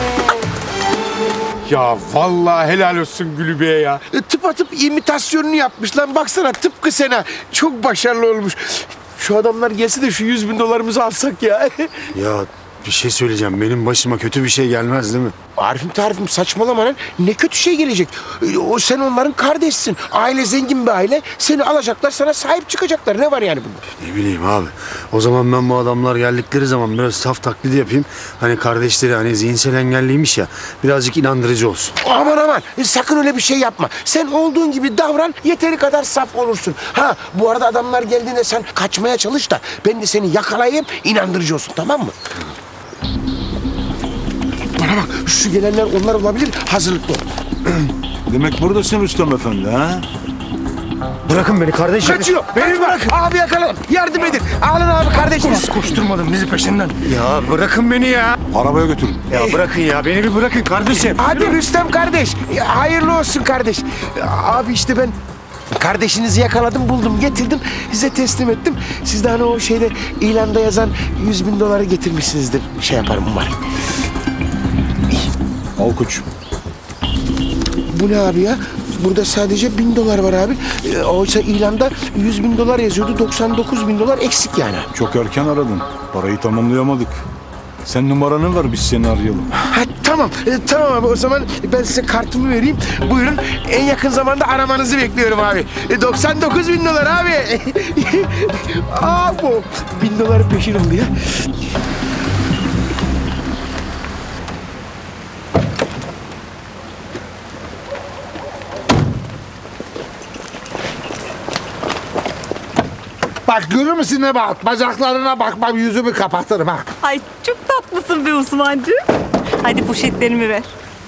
Ya vallahi helal olsun Gülübe'ye ya. Tıpatıp imitasyonunu yapmış lan, baksana tıpkı Sena. Çok başarılı olmuş. Şu adamlar gelse de şu 100.000 dolarımızı alsak ya. Ya bir şey söyleyeceğim. Benim başıma kötü bir şey gelmez değil mi? Arif'im tarifim saçmalama lan. Ne kötü şey gelecek. Sen onların kardeşsin. Aile zengin bir aile. Seni alacaklar, sana sahip çıkacaklar. Ne var yani bunda? Ne bileyim abi. O zaman ben bu adamlar geldikleri zaman biraz saf taklidi yapayım. Hani kardeşleri hani zihinsel engelliymiş ya. Birazcık inandırıcı olsun. Aman aman. Sakın öyle bir şey yapma. Sen olduğun gibi davran, yeteri kadar saf olursun. Ha bu arada adamlar geldiğinde sen kaçmaya çalış da ben de seni yakalayayım, inandırıcı olsun, tamam mı? Bana bak, şu gelenler onlar olabilir, hazırlıklı ol. Demek buradasın Rüstem Efendi ha? Bırakın beni kardeşim. Kaçıyor. Beni bırak. Abi yakalayın. Yardım edin. Alın abi kardeşiniz. Koşturmadın bizi peşinden. Ya bırakın beni ya. Arabaya götürün. Ya bırakın ya. Beni bir bırakın kardeşim. Hadi Rüstem kardeş. Hayırlı olsun kardeş. Abi işte ben kardeşinizi yakaladım, buldum, getirdim. Size teslim ettim. Siz de hani o şeyde ilanda yazan 100.000 doları getirmişsinizdir. Şey yaparım umarım. Al koç. Bu ne abi ya? Burada sadece 1.000 dolar var abi. Oysa ilanda 100.000 dolar yazıyordu. 99.000 dolar eksik yani. Çok erken aradın. Parayı tamamlayamadık. Sen numaranı ver, biz seni arayalım. Ha, tamam. Tamam abi, o zaman ben size kartımı vereyim. Buyurun, en yakın zamanda aramanızı bekliyorum abi. 99.000 dolar abi. Bu 1.000 doları peşin oldu ya. Bak görür müsün ne bak? Bacaklarına bakmam, yüzümü kapatırım ha. Ay çok tatlısın be Osman'cığım. Hadi poşetlerimi ver.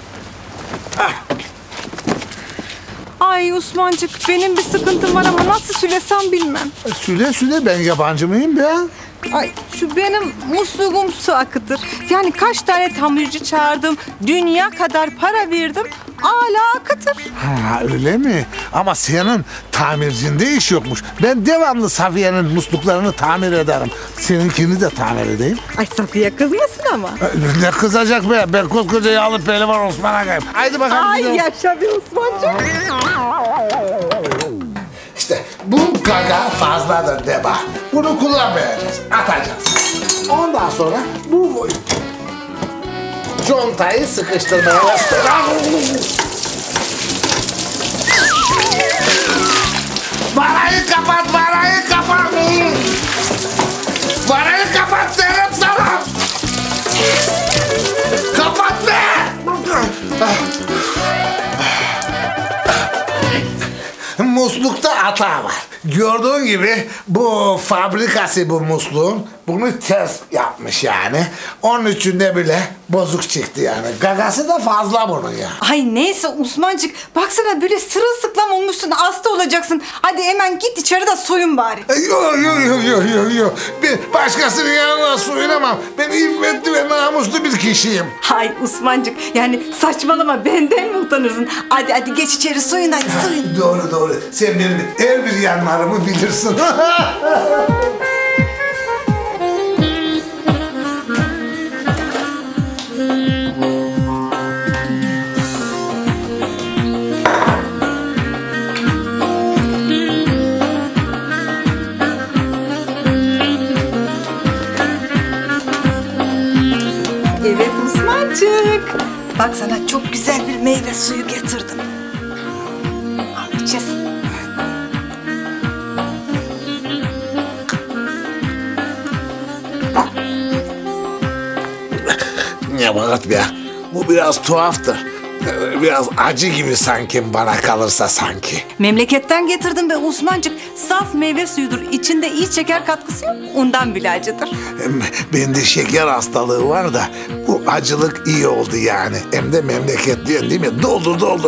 Ay Osman'cık benim bir sıkıntım var ama nasıl söylesem bilmem. Süle ben yabancı mıyım ya? Ay şu benim musluğum su akıtır. Yani kaç tane tamirci çağırdım, dünya kadar para verdim, hala akıtır. Ha öyle mi? Ama senin tamircinde iş yokmuş. Ben devamlı Safiye'nin musluklarını tamir ederim. Seninkini de tamir edeyim. Ay Safiye kızmasın ama. Ne kızacak be? Ben koskoca yağlı pehlivan Osman Aga'yım. Haydi bakalım. Ay yaşa be Osman'cığım. İşte bu gaga fazladır Deba. Bunu kullanmayacağız. Atacağız. Ondan sonra bu contayı sıkıştırmaya Barayı kapat, barayı kapat. Barayı kapat derim sana. Kapat be. Muslukta hata var. gördüğün gibi bu fabrikası bu musluğun bunu ters yapmış yani. Onun için de bile bozuk çıktı yani. Gagası da fazla bunun ya. Ay neyse Osmancık, baksana böyle sırılsıklam olmuşsun, hasta olacaksın. Hadi hemen git içeride soyun bari. Yok. Ben başkasının yanına soyunamam. Ben iffetli ve namuslu bir kişiyim. Hay Osmancık, yani saçmalama, benden mi utanırsın? Hadi geç içeri soyun, hadi soyun. Doğru. Sen benim her bir yanlarımı bilirsin. Evet Osmancık, bak sana çok güzel bir meyve suyu getirdim. Al içeceğiz. Ya bak be, bu biraz tuhaftır. Biraz acı gibi sanki, bana kalırsa sanki. Memleketten getirdim be Osmancık. Saf meyve suyudur. İçinde iyi şeker katkısı yok. Ondan bile acıdır. Bende şeker hastalığı var da bu acılık iyi oldu yani. Hem de memleketten değil mi? Doldur.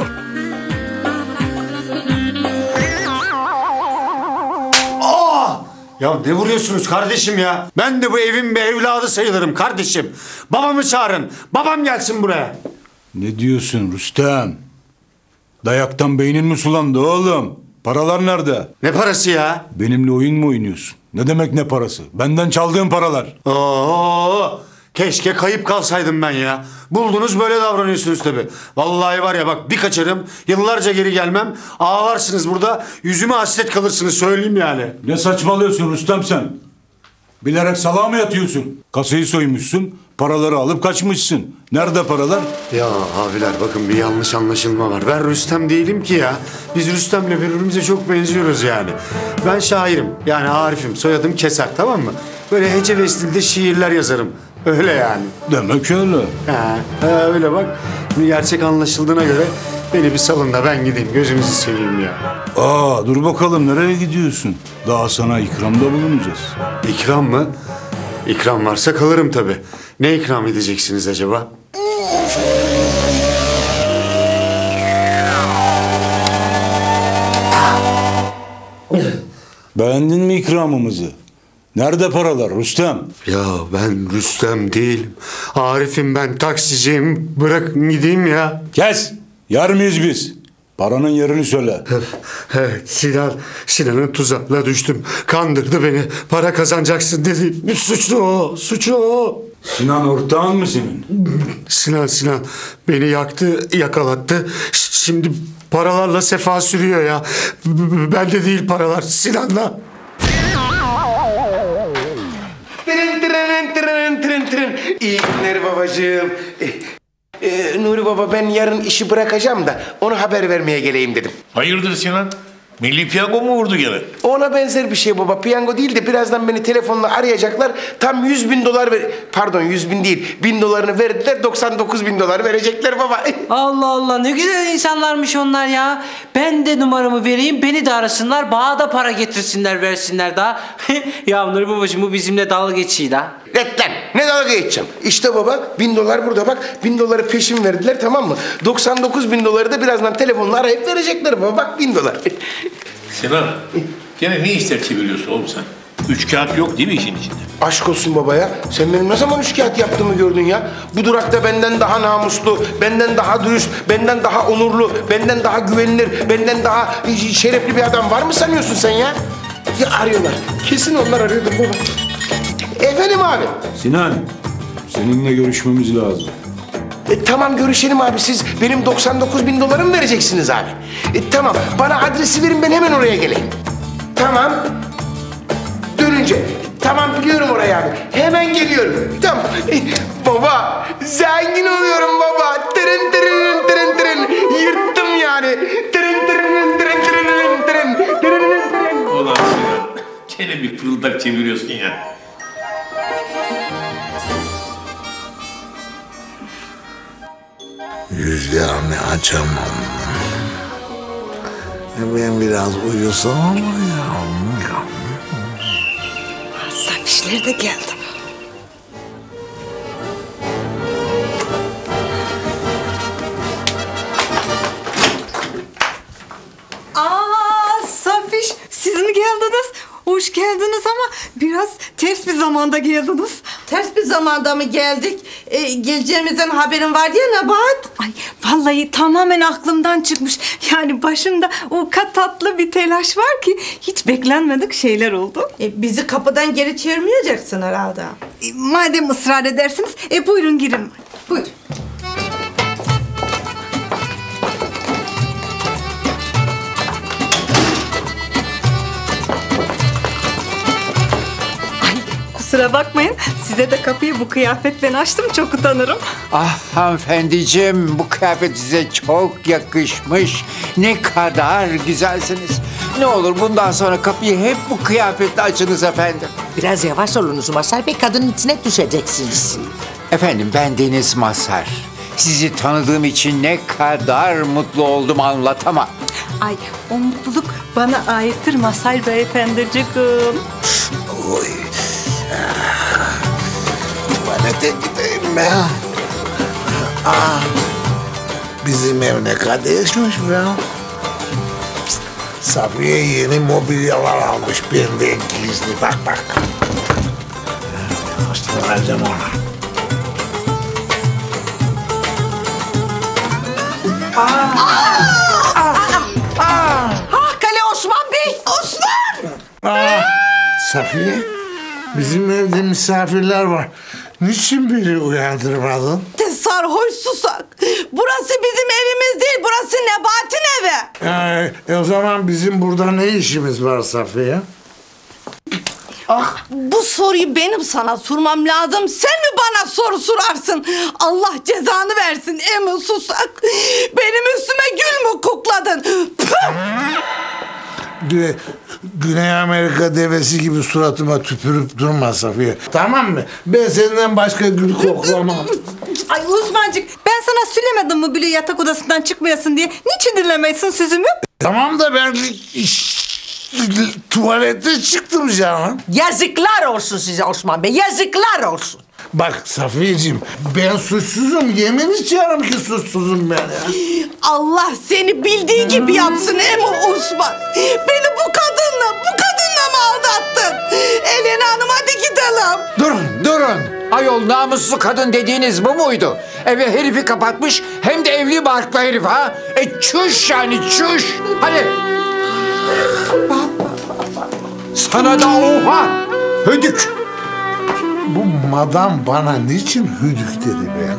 Ya ne vuruyorsunuz kardeşim ya? Ben de bu evin bir evladı sayılırım kardeşim. Babamı çağırın. Babam gelsin buraya. Ne diyorsun Rüstem? Dayaktan beynin mi sulandı oğlum? Paralar nerede? Ne parası ya? Benimle oyun mu oynuyorsun? Ne demek ne parası? Benden çaldığın paralar. Oo, keşke kayıp kalsaydım ben ya. Buldunuz böyle davranıyorsunuz tabii. Vallahi var ya bak, bir kaçarım, yıllarca geri gelmem. Ağlarsınız burada, yüzüme hasret kalırsınız, söyleyeyim yani. Ne saçmalıyorsun Rüstem sen? Bilerek salağa mı yatıyorsun? Kasayı soymuşsun, paraları alıp kaçmışsın. Nerede paralar? Ya abiler bakın, bir yanlış anlaşılma var. Ben Rüstem değilim ki ya. Biz Rüstem'le birbirimize çok benziyoruz yani. Ben şairim, yani Arif'im, soyadım Keser, tamam mı? Böyle hece ve stilde şiirler yazarım. Öyle yani. Demek öyle. Öyle bak. Şimdi gerçek anlaşıldığına göre beni bir salın da ben gideyim. Gözünüzü seveyim ya. Dur bakalım, nereye gidiyorsun? Daha sana ikramda bulunacağız. İkram mı? İkram varsa kalırım tabii. Ne ikram edeceksiniz acaba? Beğendin mi ikramımızı? Nerede paralar Rüstem? Ya ben Rüstem değilim. Arif'im ben, taksiciyim. Bırakın gideyim ya. Kes! Yer miyiz biz? Paranın yerini söyle. Evet, Sinan'ın tuzağına düştüm. Kandırdı beni. Para kazanacaksın dedi. Suçlu o. Sinan ortağın mı senin? Sinan beni yaktı, yakalattı. Şimdi paralarla sefa sürüyor ya. Bende değil paralar, Sinan'la. Tırın. İyi günler babacığım. Nuri baba, ben yarın işi bırakacağım da onu haber vermeye geleyim dedim. Hayırdır Sinan? Milli piyango mu vurdu gene? Ona benzer bir şey baba. Piyango değil de birazdan beni telefonla arayacaklar. Tam 100.000 dolar pardon 100.000 değil. 1000 dolarını verdiler, 99.000 dolar verecekler baba. Allah ne güzel insanlarmış onlar ya. Ben de numaramı vereyim, beni de arasınlar, bana da para getirsinler, versinler daha. Ya Nuri babacığım, bu bizimle dalga geçiyor da. Lan ne dalga geçeceğim? İşte baba 1000 dolar burada bak. 1000 doları peşin verdiler, tamam mı? 99.000 doları da birazdan telefonla arayıp verecekler baba. Bak 1000 dolar. Sinan, gene ne işler çeviriyorsun oğlum sen? Üç kağıt yok değil mi işin içinde? Aşk olsun baba ya. Sen benim ne zaman üç kağıt yaptığımı gördün ya? Bu durakta benden daha namuslu, benden daha dürüst, benden daha onurlu, benden daha güvenilir, benden daha şerefli bir adam var mı sanıyorsun sen ya? Ya arıyorlar. Kesin onlar arıyordur baba. Efendim abi. Sinan, seninle görüşmemiz lazım. Tamam görüşelim abi. Siz benim 99.000 dolarımı vereceksiniz abi. Tamam. Bana adresi verin, ben hemen oraya geleyim. Tamam. Dönünce. Tamam, biliyorum orayı abi. Hemen geliyorum. Tamam. Baba, zengin oluyorum baba. Tırın. Yırttım yani. Tırın. Ulan Sinan, gene bir fırıldak çeviriyorsun ya. Yüzlerini açamam. Ben biraz uyusam ama ya. Safişler de geldi. Safiş, siz mi geldiniz? Hoş geldiniz ama biraz ters bir zamanda geldiniz. Ters bir zamanda mı geldik? Geleceğimizden haberin var ya Nebahat. Ay vallahi tamamen aklımdan çıkmış. Yani başımda o kadar tatlı bir telaş var ki hiç beklenmedik şeyler oldu. Bizi kapıdan geri çevirmeyeceksin herhalde. Madem ısrar edersiniz, buyurun girin. Buyurun. Kusura bakmayın, size de kapıyı bu kıyafetle açtım, çok utanırım. Ah hanımefendiciğim, bu kıyafet size çok yakışmış. Ne kadar güzelsiniz. Ne olur bundan sonra kapıyı hep bu kıyafetle açınız efendim. Biraz yavaş olunuz Mazhar Bey, kadının içine düşeceksiniz. Efendim ben Deniz Mazhar. Sizi tanıdığım için ne kadar mutlu oldum anlatamam. Ay, o mutluluk bana aittir Mazhar Beyefendiciğim. Oy. Tuvalete gideyim ben. Bizim ev ne kadar değişmiş be. Safiye yeni mobilyalar almış benden gizli. Bak. Açtıracağım ona. Kale Osman Bey. Osman! Safiye, bizim evde misafirler var. Niçin beni uyandırmadın? Sarhoş susak. Burası bizim evimiz değil, burası Nebahat'in evi. O zaman bizim burada ne işimiz var Safiye? Bu soruyu benim sana sormam lazım. Sen mi bana soru sorarsın? Allah cezanı versin emi susak. Benim üstüme gül mü kukladın? Güney Amerika devesi gibi suratıma tüpürüp durma Safiye. Tamam mı? Ben senden başka gül koklamam. Ay Osmancık, ben sana söylemedim mi bile yatak odasından çıkmayasın diye? Niçin dinlemezsin sözümü? Tamam da ben tuvalete çıktım canım. Yazıklar olsun size Osman Bey, yazıklar olsun. Bak Safiyeciğim, ben suçsuzum. Yemin içiyorum ki suçsuzum ben ya. Allah seni bildiği gibi yapsın emi Osman. Beni bu kadınla mı aldattın? Elena Hanım hadi gidelim. Durun. Ayol namuslu kadın dediğiniz bu muydu? Eve herifi kapatmış hem de evli barklı herif ha? Çüş yani çüş. Hadi. Sana da oha. Hödük. Bu madam bana niçin hüdük dedi be?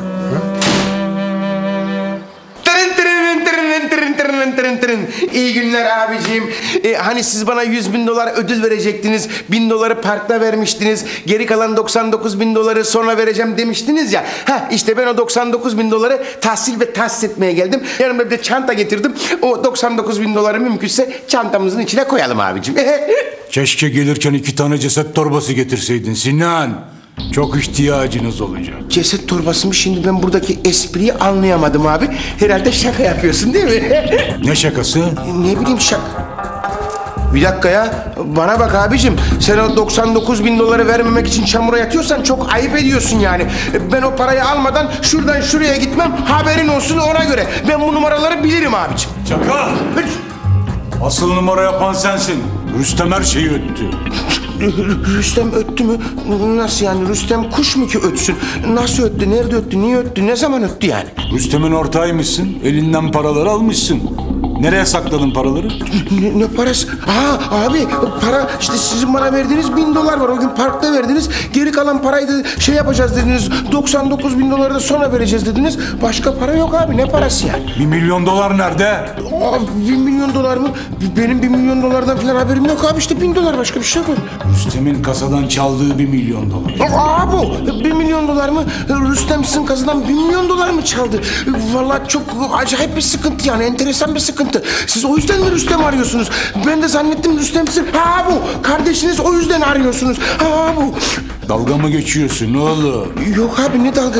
İyi günler abiciğim. Hani siz bana 100.000 dolar ödül verecektiniz. 1.000 doları parkta vermiştiniz. Geri kalan 99.000 doları sonra vereceğim demiştiniz ya. İşte ben o 99.000 doları tahsil ve tahsis etmeye geldim. Yanımda bir de çanta getirdim. O 99.000 doları mümkünse çantamızın içine koyalım abicim. Keşke gelirken 2 tane ceset torbası getirseydin Sinan. Çok ihtiyacınız olacak. Ceset torbası mı? Şimdi ben buradaki espriyi anlayamadım abi. Herhalde şaka yapıyorsun değil mi? Ne şakası? Ne bileyim şaka... Bir dakika ya. Bana bak abicim. Sen o 99.000 doları vermemek için çamura yatıyorsan çok ayıp ediyorsun yani. Ben o parayı almadan şuradan şuraya gitmem. Haberin olsun ona göre. Ben bu numaraları bilirim abicim. Çakal! Asıl numara yapan sensin. Rüstem her şeyi öttü. Rüstem öttü mü? Nasıl yani? Rüstem kuş mu ki ötsün? Nasıl öttü? Nerede öttü? Niye öttü? Ne zaman öttü yani? Rüstem'in ortağıymışsın. Elinden paraları almışsın. Nereye sakladın paraları? Ne parası? Abi para işte sizin bana verdiğiniz 1.000 dolar var. O gün parkta verdiniz. Geri kalan parayı da şey yapacağız dediniz. 99.000 doları da sonra vereceğiz dediniz. Başka para yok abi. Ne parası yani? 1 milyon dolar nerede? 1 milyon dolar mı? Benim 1 milyon dolardan falan haberim yok abi. İşte 1.000 dolar başka bir şey yok. Rüstem'in kasadan çaldığı 1 milyon dolar. Bu 1 milyon dolar mı? Rüstem sizin kasadan 1 milyon dolar mı çaldı? Vallahi çok acayip bir sıkıntı yani. Enteresan bir sıkıntı. Siz o yüzden mi Rüstem arıyorsunuz? Ben de zannettim Rüstem'sin. Bu. Kardeşiniz o yüzden arıyorsunuz. Bu. Dalga mı geçiyorsun oğlum? Yok abi ne dalgası?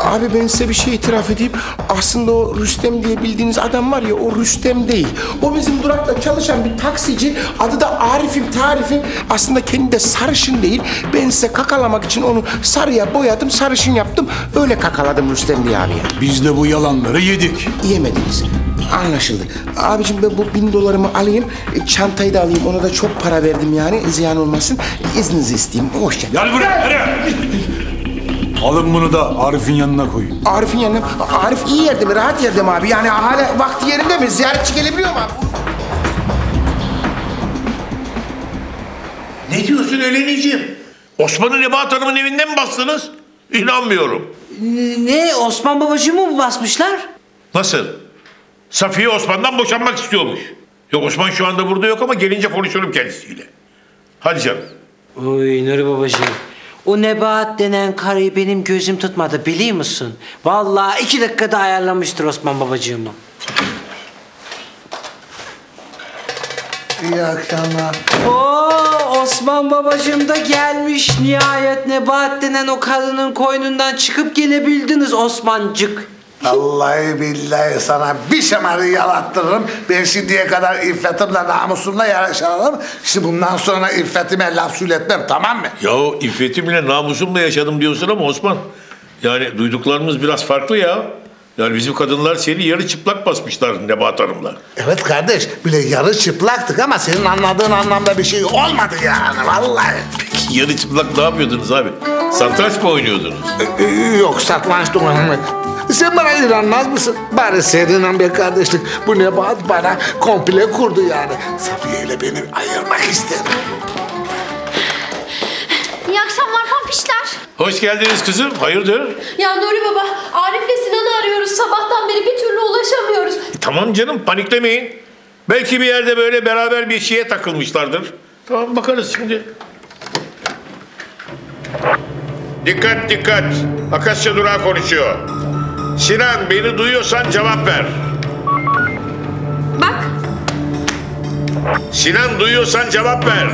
Abi ben size bir şey itiraf edeyim. Aslında o Rüstem diye bildiğiniz adam var ya, o Rüstem değil. O bizim durakta çalışan bir taksici. Adı da Arif'im, Tarif'im. Aslında kendi de sarışın değil. Ben size kakalamak için onu sarıya boyadım, sarışın yaptım. Öyle kakaladım Rüstem diye abi ya. Biz de bu yalanları yedik. Yemediniz. Anlaşıldı. Abicim ben bu 1000 dolarımı alayım. Çantayı da alayım. Ona da çok para verdim yani. Ziyan olmasın. İzninizi isteyeyim. Hoşça Gel buraya. Nereye? Alın bunu da Arif'in yanına koyun. Arif'in yanına... Arif iyi yerde mi? Rahat yerde mi abi? Yani hala vakti yerinde mi? Ziyaretçi gelebiliyor mu abi? Ne diyorsun Öleniciğim? Osman'ın Nebahat Hanım'ın evinden mi bastınız? İnanmıyorum. Ne? Osman babacığımı mı basmışlar? Nasıl? Safiye Osman'dan boşanmak istiyormuş. Yok, Osman şu anda burada yok ama gelince konuşurum kendisiyle. Hadi canım. Oy Nuri babacığım. O Nebahat denen karıyı benim gözüm tutmadı biliyor musun? Vallahi 2 dakikada ayarlamıştır Osman babacığımı. İyi akşamlar. Oo, Osman babacığım da gelmiş nihayet. Nebahat denen o kadının koynundan çıkıp gelebildiniz Osmancık. Vallahi billahi sana bir şamarı yalattırırım. Ben şimdiye kadar iffetimle namusumla yaşarım. Şimdi bundan sonra iffetime laf söyletmem, tamam mı? Yahu iffetimle namusumla yaşadım diyorsun ama Osman. Yani duyduklarımız biraz farklı ya. Yani bizim kadınlar seni yarı çıplak basmışlar Nebahat Hanım'la. Evet kardeş, bile yarı çıplaktık ama senin anladığın anlamda bir şey olmadı yani vallahi. Peki yarı çıplak ne yapıyordunuz abi? Satranç mı oynuyordunuz? Yok, satranç oynamak. Sen bana inanmaz mısın? Bari seninle bir kardeşlik. Bu Nebahat bana komple kurdu yani. Safiye ile beni ayırmak istedi. İyi akşamlar pampişler. Hoş geldiniz kızım. Hayırdır? Ya Nuri baba, Arif'le Sinan'ı arıyoruz. Sabahtan beri bir türlü ulaşamıyoruz. Tamam canım, paniklemeyin. Belki bir yerde böyle beraber bir şeye takılmışlardır. Tamam, bakarız şimdi. Dikkat dikkat. Akasya Durağı konuşuyor. Sinan, beni duyuyorsan cevap ver. Bak. Sinan, duyuyorsan cevap ver.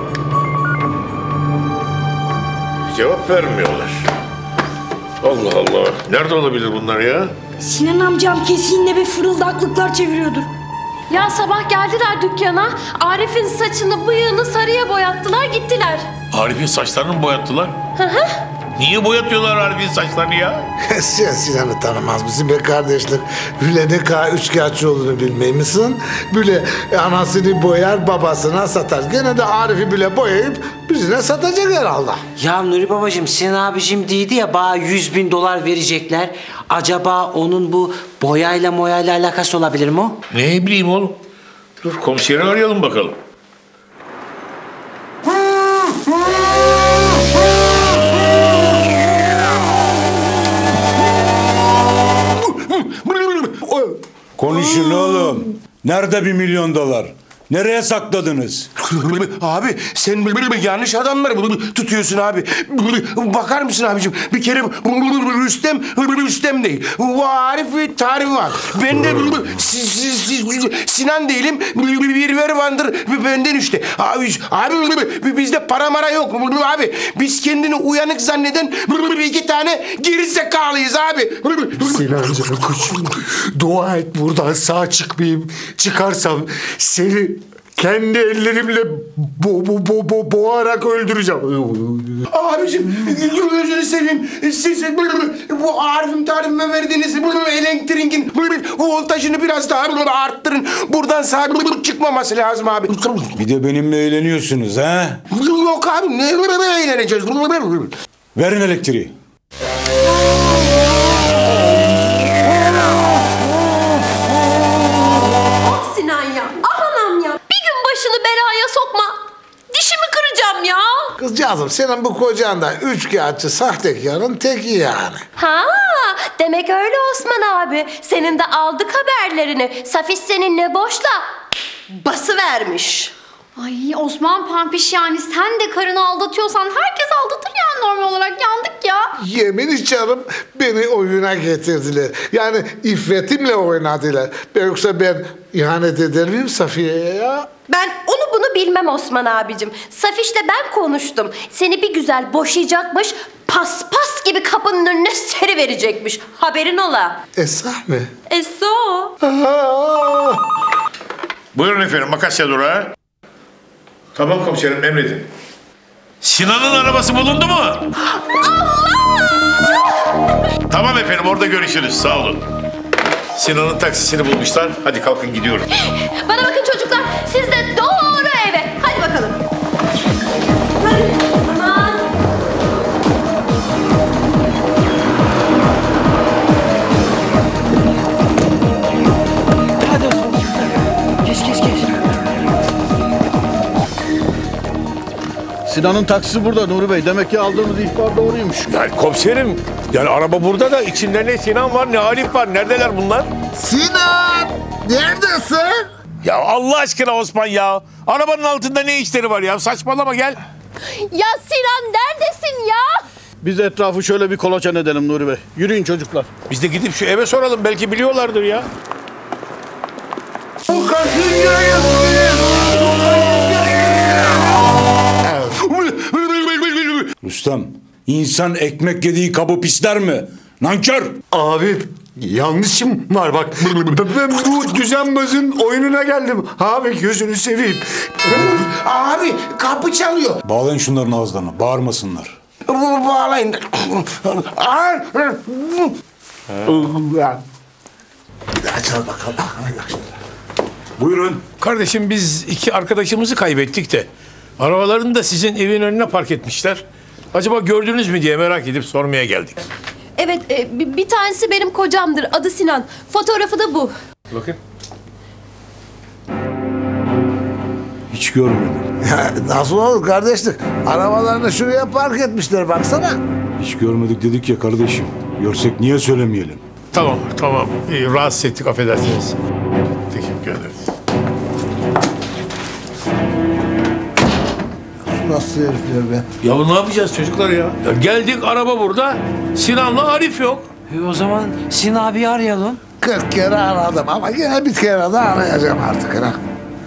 Cevap vermiyorlar. Allah Allah. Nerede olabilir bunlar ya? Sinan amcam kesinlikle bir fırıldaklıklar çeviriyordur. Ya sabah geldiler dükkana. Arif'in saçını, bıyığını sarıya boyattılar, gittiler. Arif'in saçlarını mı boyattılar? Hı hı. Niye boyatıyorlar Arif'in saçlarını ya? Sen Sinan'ı tanımaz mısın be kardeşler? Böyle ne kadar üçkağıtçı olduğunu bilmeyi misin? Böyle anasını boyar babasına satar. Gene de Arif'i bile boyayıp birine satacak herhalde. Ya Nuri babacığım, Sinan abicim dedi ya bana 100.000 dolar verecekler. Acaba onun bu boyayla moyayla alakası olabilir mi o? Ne bileyim oğlum. Dur komiseri arayalım bakalım. Konuşun oğlum. Nerede 1 milyon dolar? Nereye sakladınız? Abi sen yanlış adamları tutuyorsun abi. Bakar mısın abicim? Bir kere Rüstem değil. Arif Tarif var. Ben de Sinan değilim. Bir vervandır benden işte. Abi bizde para mara yok abi. Biz kendini uyanık zanneden 2 tane gerizekalıyız abi. Sinancığım koçum, dua et buradan sağ çıkmayayım. Çıkarsam seni kendi ellerimle boğarak öldüreceğim. Abicim gözünü seveyim. Siz bu Arif'im Tarif'ime verdiğiniz elektriğin voltajını biraz daha arttırın. Buradan sağ çıkmaması lazım abi. Bir de benimle eğleniyorsunuz ha? Yok abi ne eğleneceğiz? Verin elektriği. Ah Sinan ya, ah anam ya. Bir gün başını belaya sokma. Dişimi kıracağım ya. Kızcağızım senin bu kocan da üçkağıtçı sahtekarın teki yani. Ha, demek öyle Osman abi. Senin de aldık haberlerini. Safis seninle boşla bası vermiş. Ay Osman Pampiş, yani sen de karını aldatıyorsan herkes aldatır yani, normal olarak yandık ya. Yemin içerim beni oyuna getirdiler. Yani iffetimle oynadılar. Yoksa ben ihanet eder miyim Safiye'ye ya? Ben onu bunu bilmem Osman abicim. Safiş'le ben konuştum. Seni bir güzel boşayacakmış. Paspas gibi kapının önüne seri verecekmiş. Haberin ola. Esah mı? Eso. Buyurun efendim, Makasya durağı. Tamam komiserim, emredin. Sinan'ın arabası bulundu mu? Tamam efendim, orada görüşürüz. Sağ olun. Sinan'ın taksisini bulmuşlar. Hadi kalkın, gidiyoruz. Bana bakın çocuklar. Siz de doğru eve. Hadi bakalım. Hadi. Aman. Hadi Osman. Geç. Sinan'ın taksisi burada Nuri Bey. Demek ki aldığımız ihbar doğruymuş. Yani komiserim, yani araba burada da içinde ne Sinan var ne Arif var. Neredeler bunlar? Sinan! Neredesin? Ya Allah aşkına Osman ya. Arabanın altında ne işleri var ya? Saçmalama, gel. Ya Sinan neredesin ya? Biz etrafı şöyle bir kolaçan edelim Nuri Bey. Yürüyün çocuklar. Biz de gidip şu eve soralım. Belki biliyorlardır ya. Rüstem, insan ekmek yediği kabı pisler mi? Nankör! Abi yanlışım var bak. Ben bu düzenbazın oyununa geldim. Abi gözünü seveyim. Abi kapı çalıyor. Bağlayın şunların ağızlarına, bağırmasınlar. Bağlayın. Açal bakalım. Buyurun. Kardeşim, biz iki arkadaşımızı kaybettik de arabalarını da sizin evin önüne park etmişler. Acaba gördünüz mü diye merak edip sormaya geldik. Evet, bir tanesi benim kocamdır. Adı Sinan. Fotoğrafı da bu. Bakın. Hiç görmedim. Nasıl olur kardeşlik? Arabalarını şuraya park etmişler baksana. Hiç görmedik dedik ya kardeşim. Görsek niye söylemeyelim? Tamam. Rahatsız ettik, affedersiniz. Teşekkür ederiz. Nasıl herifler be? Ya ne yapacağız çocuklar ya? Geldik, araba burada. Sinan'la Arif yok. O zaman Sinan abi arayalım. 40 kere aradım ama yine bir kere daha arayacağım artık. Ha?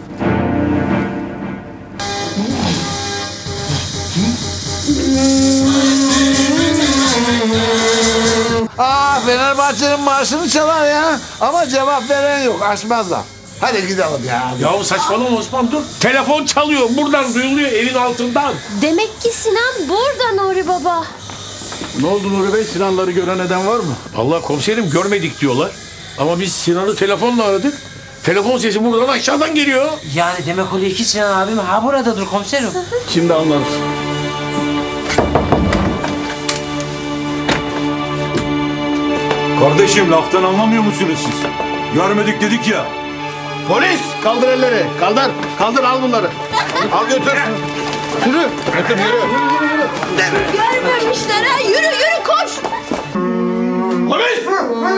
Fenerbahçe'nin marşını çalar ya. Ama cevap veren yok. Açmazlar. Hadi gidelim ya. Ya saçmalama Osman, dur. Telefon çalıyor. Buradan duyuluyor, evin altından. Demek ki Sinan burada Nuri Baba. Ne oldu Nuri Bey? Sinanları gören eden var mı? Allah komiserim, görmedik diyorlar. Ama biz Sinan'ı telefonla aradık. Telefon sesi buradan aşağıdan geliyor. Yani demek oluyor ki Sinan abim ha buradadır komiserim. Şimdi anlarız. Kardeşim, laftan anlamıyor musunuz siz? Görmedik dedik ya. Polis! Kaldır elleri. Kaldır al bunları. Al götür. Yürü. Götür yürü. Görmemişler ha. Yürü koş. Polis!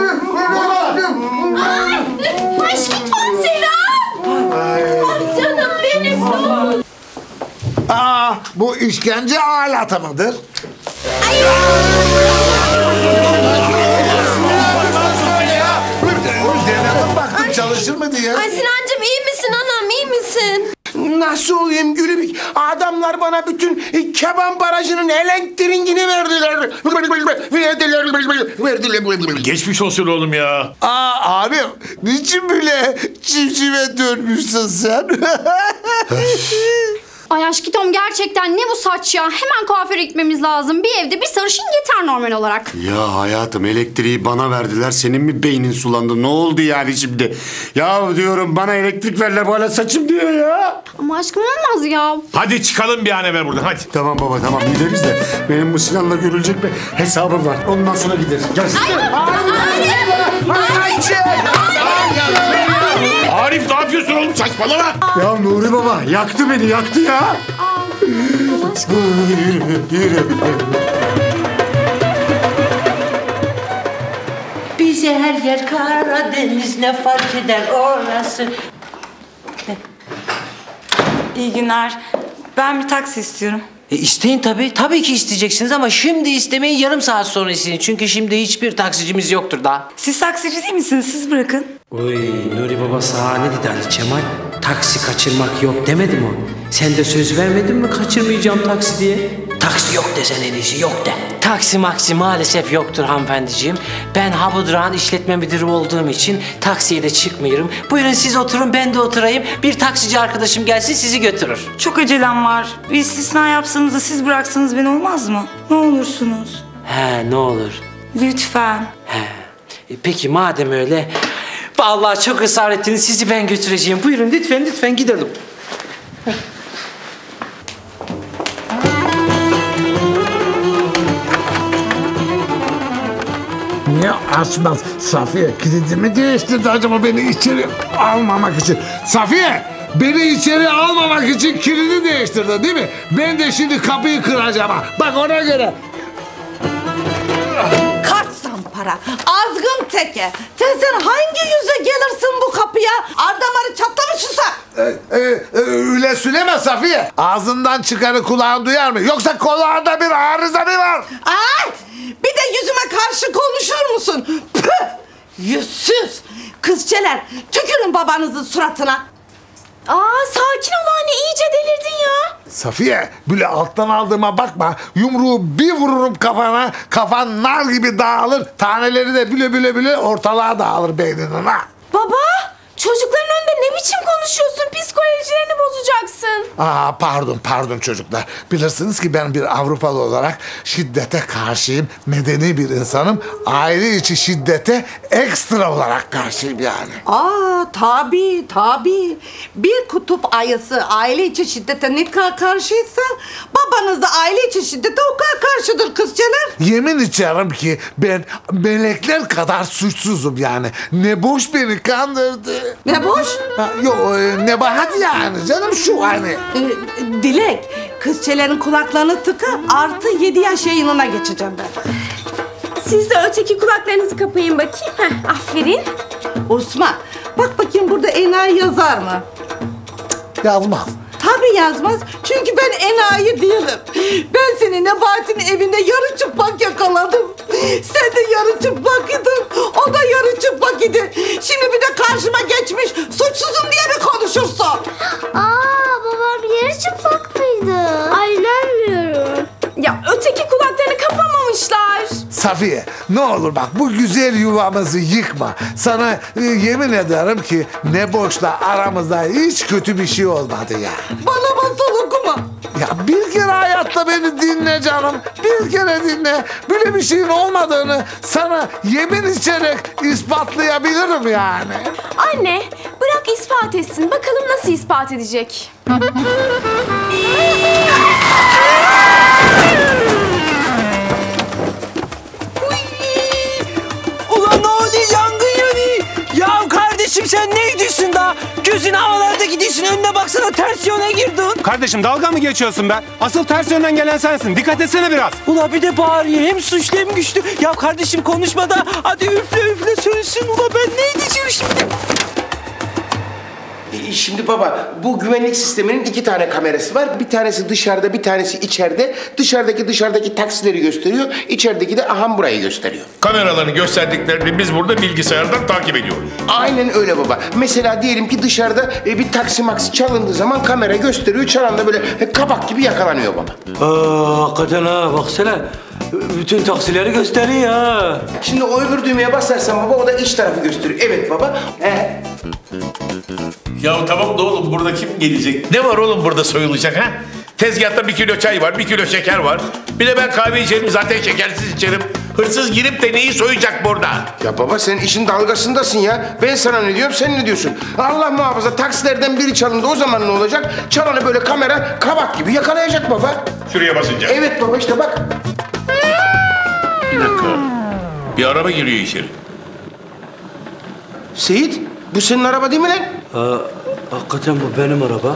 Aşkım Sinan. Canım benim. Bu işkence alatı mıdır? Denedim baktım çalışır mı diye. Ay Sinancığım, iyi misin anam, iyi misin? Nasıl olayım gülüm? Adamlar bana bütün Keban Barajı'nın elektriğini verdiler. Geçmiş olsun oğlum ya. Abi niçin böyle civcive dönmüşsün sen? Ay aşkım gerçekten ne bu saç ya? Hemen kuaföre gitmemiz lazım. Bir evde bir sarışın yeter normal olarak. Ya hayatım elektriği bana verdiler. Senin mi beynin sulandı? Ne oldu yani şimdi? Ya diyorum bana elektrik verler bana saçım diyor ya. Ama aşkım olmaz ya. Hadi çıkalım bir an evvel buradan, hadi. Tamam baba tamam gideriz de benim bu Sinan'la görülecek bir hesabım var. Ondan sonra gideriz. Gelsin. Arif ne yapıyorsun oğlum, saçmalama. Ya Nuri baba yaktı beni yaktı ya. Yürü. Bize her yer Karadeniz ne fark eder orası. İyi günler. Ben bir taksi istiyorum. İsteyin tabii. Tabii ki isteyeceksiniz ama şimdi istemeyin, yarım saat sonra isteyin. Çünkü şimdi hiçbir taksicimiz yoktur daha. Siz taksici değil misiniz? Siz bırakın. Oy Nuri Baba sana ne dedi Ali Cemal? Taksi kaçırmak yok demedi mi o? Sen de söz vermedin mi kaçırmayacağım taksi diye? Taksi yok desen en iyisi, yok de. Taksi maksi maalesef yoktur hanımefendiciğim. Ben ha bu durağın işletme müdürü olduğum için taksiye de çıkmıyorum. Buyurun siz oturun, ben de oturayım. Bir taksici arkadaşım gelsin sizi götürür. Çok acelem var. Bir istisna yapsanız da siz bıraksanız beni olmaz mı? Ne olursunuz. He ne olur. Lütfen. He. Peki madem öyle... Vallahi çok ısrar ettiniz, sizi ben götüreceğim. Buyurun lütfen lütfen gidelim. Niye açmaz? Safiye kilidimi değiştirdi acaba beni içeri almamak için. Safiye beni içeri almamak için kilidi değiştirdi değil mi? Ben de şimdi kapıyı kıracağım ha. Bak ona göre. Kaçsan para, azgın teke. Sen hangi yüze gelirsin bu kapıya? Ardamarı çatlamışsın sen. Öyle söyleme Safiye. Ağzından çıkanı kulağın duyar mı? Yoksa kulağında bir arıza mı var? Ay! Bir de yüzüme karşı konuşur musun? Püh! Yüzsüz! Kızçeler, tükürün babanızın suratına. Sakin ol anne, iyice delirdin ya. Safiye böyle alttan aldığıma bakma. Yumruğu bir vururum kafana. Kafan nar gibi dağılır. Taneleri de bile ortalığa dağılır beyninin ha. Baba, çocukların önünde ne biçim konuşuyorsun? Psikolojilerini bozacaksın. Pardon çocuklar. Bilirsiniz ki ben bir Avrupalı olarak şiddete karşıyım. Medeni bir insanım. Aile içi şiddete ekstra olarak karşıyım yani. Tabii. Bir kutup ayısı aile içi şiddete ne kadar karşıysa babanız da aile içi şiddete o kadar karşıdır kızçeler. Yemin içerim ki ben melekler kadar suçsuzum yani. Ne boş beni kandırdı. Ne boş? Nebahat yani canım şu hani. Dilek, kızçelerin kulaklarını tıka artı 7 yaş yayınına geçeceğim ben. Siz de öteki kulaklarınızı kapayın bakayım. Heh, aferin. Osman, bak bakayım burada enayi yazar mı? Yazmaz. Tabii yazmaz. Çünkü ben enayi değilim. Ben seni Nebati'nin evinde yarı çıplak yakaladım. Sen de yarı çıplak idin. O da yarı çıplak idi. Şimdi bir de karşıma geçmiş suçsuzum diye mi konuşursun? Babam yarı çıplak mıydı? Ay inanmıyorum. Ya öteki kulaklarını kapamamışlar. Safiye ne olur bak bu güzel yuvamızı yıkma. Sana yemin ederim ki ne boşla aramızda hiç kötü bir şey olmadı ya. Bana masal okuma. Ya bir kere hayatta beni dinle canım. Bir kere dinle. Böyle bir şeyin olmadığını sana yemin içerek ispatlayabilirim yani. Anne bırak ispat etsin. Bakalım nasıl ispat edecek. Ulan ne oluyor, yangın yanıyor. Ya kardeşim sen ne ediyorsun da? Gözün havalarda gidiyorsun, önüne baksana, ters yöne girdin. Kardeşim dalga mı geçiyorsun be? Asıl ters yönden gelen sensin. Dikkat etsene biraz. Ula bir de bağırıyor, hem suçlu hem güçlü. Ya kardeşim konuşma da hadi üfle sönsün. Ula ben ne edeceğim şimdi? Şimdi baba bu güvenlik sisteminin 2 tane kamerası var. Bir tanesi dışarıda, bir tanesi içeride. Dışarıdaki taksileri gösteriyor. İçerideki de aham burayı gösteriyor. Kameraların gösterdiklerini biz burada bilgisayardan takip ediyoruz. Aynen öyle baba. Mesela diyelim ki dışarıda bir taksi maksi çalındığı zaman kamera gösteriyor. Çalan da böyle kabak gibi yakalanıyor baba. Hakikaten ha baksana. Bütün taksileri gösteriyor ha. Şimdi o öbür düğmeye basarsan baba o da iç tarafı gösteriyor. Evet baba. Ya tamam da oğlum burada kim gelecek? Ne var oğlum burada soyulacak ha? Tezgahta 1 kilo çay var, 1 kilo şeker var. Bir de ben kahve içerim, zaten şekersiz içerim. Hırsız girip de neyi soyacak burada? Ya baba sen işin dalgasındasın ya. Ben sana ne diyorum, sen ne diyorsun? Allah muhafaza taksilerden biri çalındı, o zaman ne olacak? Çalanı böyle kamera kabak gibi yakalayacak baba. Şuraya basınca. Evet baba işte bak. Bir dakika. Bir araba giriyor içeri. Seyit, bu senin araba değil mi lan? Hakikaten bu benim araba.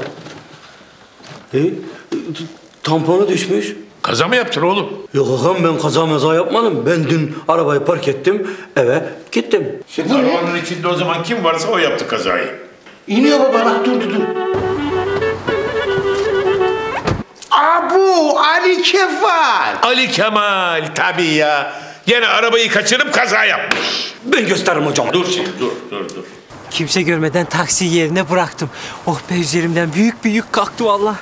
Tamponu düşmüş. Kaza mı yaptın oğlum? Yok ağam ben kaza maza yapmadım. Ben dün arabayı park ettim, eve gittim. Şimdi arabanın içinde o zaman kim varsa o yaptı kazayı. İniyor baba bak dur. Abu! Ali Kemal. Ali Kemal tabii ya. Gene arabayı kaçırıp kaza yapmış. Ben gösteririm hocam. Dur şimdi dur. Kimse görmeden taksiyi yerine bıraktım. Oh be, üzerimden büyük bir yük kalktı vallahi.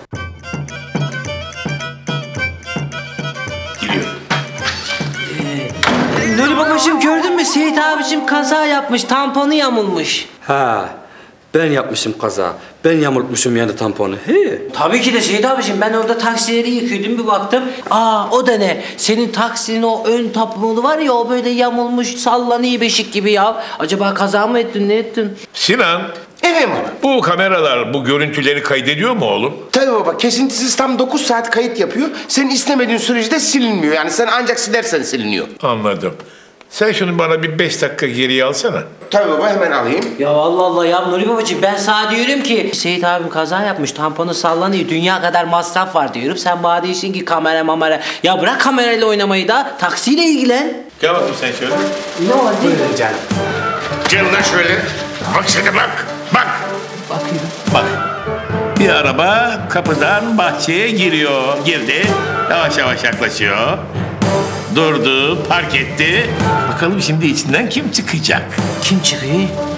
Nuri babacığım, gördün mü? Seyit abicim kaza yapmış, tamponu yamulmuş. Ha, ben yapmışım kaza. Ben yamultmuşum yani tamponu. He. Tabii ki de Seyit abicim, ben orada taksileri yıkıyordum, bir baktım. Aa, o da ne? Senin taksinin o ön tamponu var ya, o böyle yamulmuş, sallanıyor beşik gibi ya. Acaba kaza mı ettin, ne ettin? Sinan. Efendim? Bu kameralar bu görüntüleri kaydediyor mu oğlum? Tabii baba, kesintisiz tam 9 saat kayıt yapıyor. Senin istemediğin sürece silinmiyor. Yani sen ancak silersen siliniyor. Anladım. Sen şunu bana bir 5 dakika geriye alsana. Tabii baba, hemen alayım. Ya Allah Allah ya Nuri babacığım, ben sana diyorum ki Seyit abim kaza yapmış, tamponu sallanıyor, dünya kadar masraf var diyorum. Sen bana diyorsun ki kamera. Ya bırak kamerayla oynamayı da, taksiyle ilgilen. Gel bakayım sen şöyle. Ne var değil mi canım? Gel lan şöyle. Bak seni bak. Bak. Bakıyorum. Bak. Bir araba kapıdan bahçeye giriyor. Girdi. Yavaş yavaş yaklaşıyor. Durdu, park etti. Bakalım şimdi içinden kim çıkacak? Kim çıkıyor?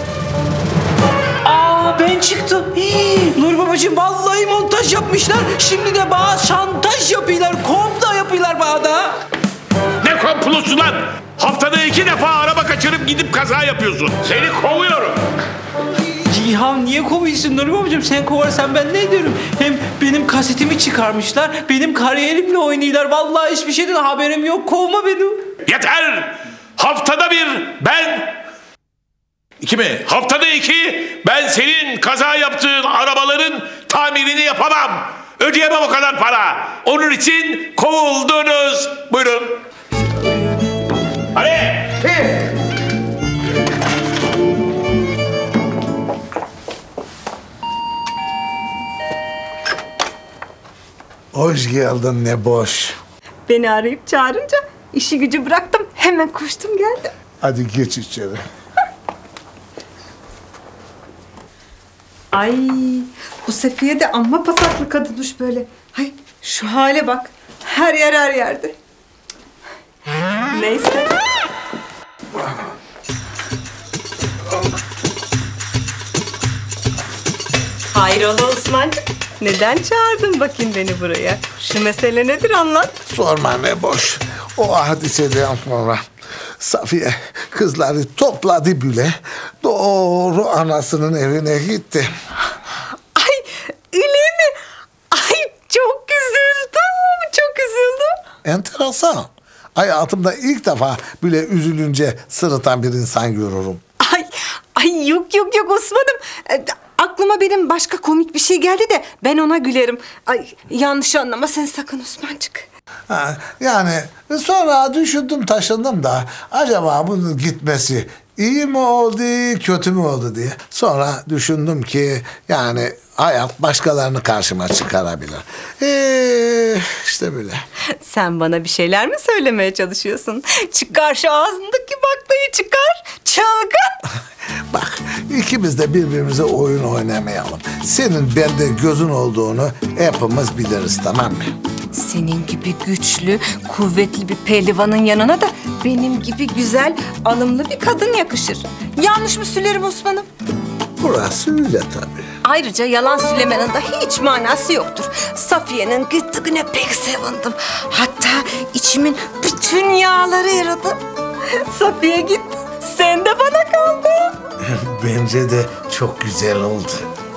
Aa, ben çıktım. Nuri babacığım, vallahi montaj yapmışlar. Şimdi de bana şantaj yapıyorlar. Komplo yapıyorlar bana da. Ne komplosu lan? Haftada 2 defa araba kaçırıp gidip kaza yapıyorsun. Seni kovuyorum. Ya niye kovuyorsun Nuri babacığım? Sen kovarsan ben ne diyorum? Hem benim kasetimi çıkarmışlar. Benim kariyerimle oynuyorlar. Vallahi hiçbir şeyden haberim yok. Kovma beni. Yeter! Haftada bir ben... 2 mi? Haftada 2 ben senin kaza yaptığın arabaların tamirini yapamam. Ödeyemem o kadar para. Onun için kovuldunuz. Buyurun. Hadi. Hoş geldin ne boş. Beni arayıp çağırınca işi gücü bıraktım. Hemen koştum geldim. Hadi geç içeri. Ay, bu Safiye de amma pasaklı kadınmış böyle. Hay, şu hale bak. Her yerde. Neyse. Hayrola Osman'cığım? Neden çağırdın bakayım beni buraya? Şu mesele nedir, anlat. Sorma ne boş. O hadiseden sonra Safiye kızları topladı bile. Doğru anasının evine gitti. Ay, öyle mi? Ay, çok üzüldüm. Enteresan. Hayatımda ilk defa böyle üzülünce sırıtan bir insan görürüm. Ay yok Osman'ım. Aklıma benim başka komik bir şey geldi de ben ona gülerim. Ay, yanlış anlama sen sakın Osman'cık. Yani sonra düşündüm taşındım da acaba bunun gitmesi iyi mi oldu kötü mü oldu diye. Sonra düşündüm ki yani hayat başkalarını karşıma çıkarabilir. İşte böyle. Sen bana bir şeyler mi söylemeye çalışıyorsun? Çıkar şu ağzındaki baklayı çıkar. Çılgın. Bak ikimiz de birbirimize oyun oynamayalım. Senin bende gözün olduğunu hepimiz biliriz, tamam mı? Senin gibi güçlü, kuvvetli bir pehlivanın yanına da benim gibi güzel, alımlı bir kadın yakışır. Yanlış mı söylerim Osman'ım? Burası öyle tabii. Ayrıca yalan söylemenin de hiç manası yoktur. Safiye'nin gittiğine pek sevindim. Hatta içimin bütün yağları eridi. Safiye gitti, sen de bana kaldın. Bence de çok güzel oldu.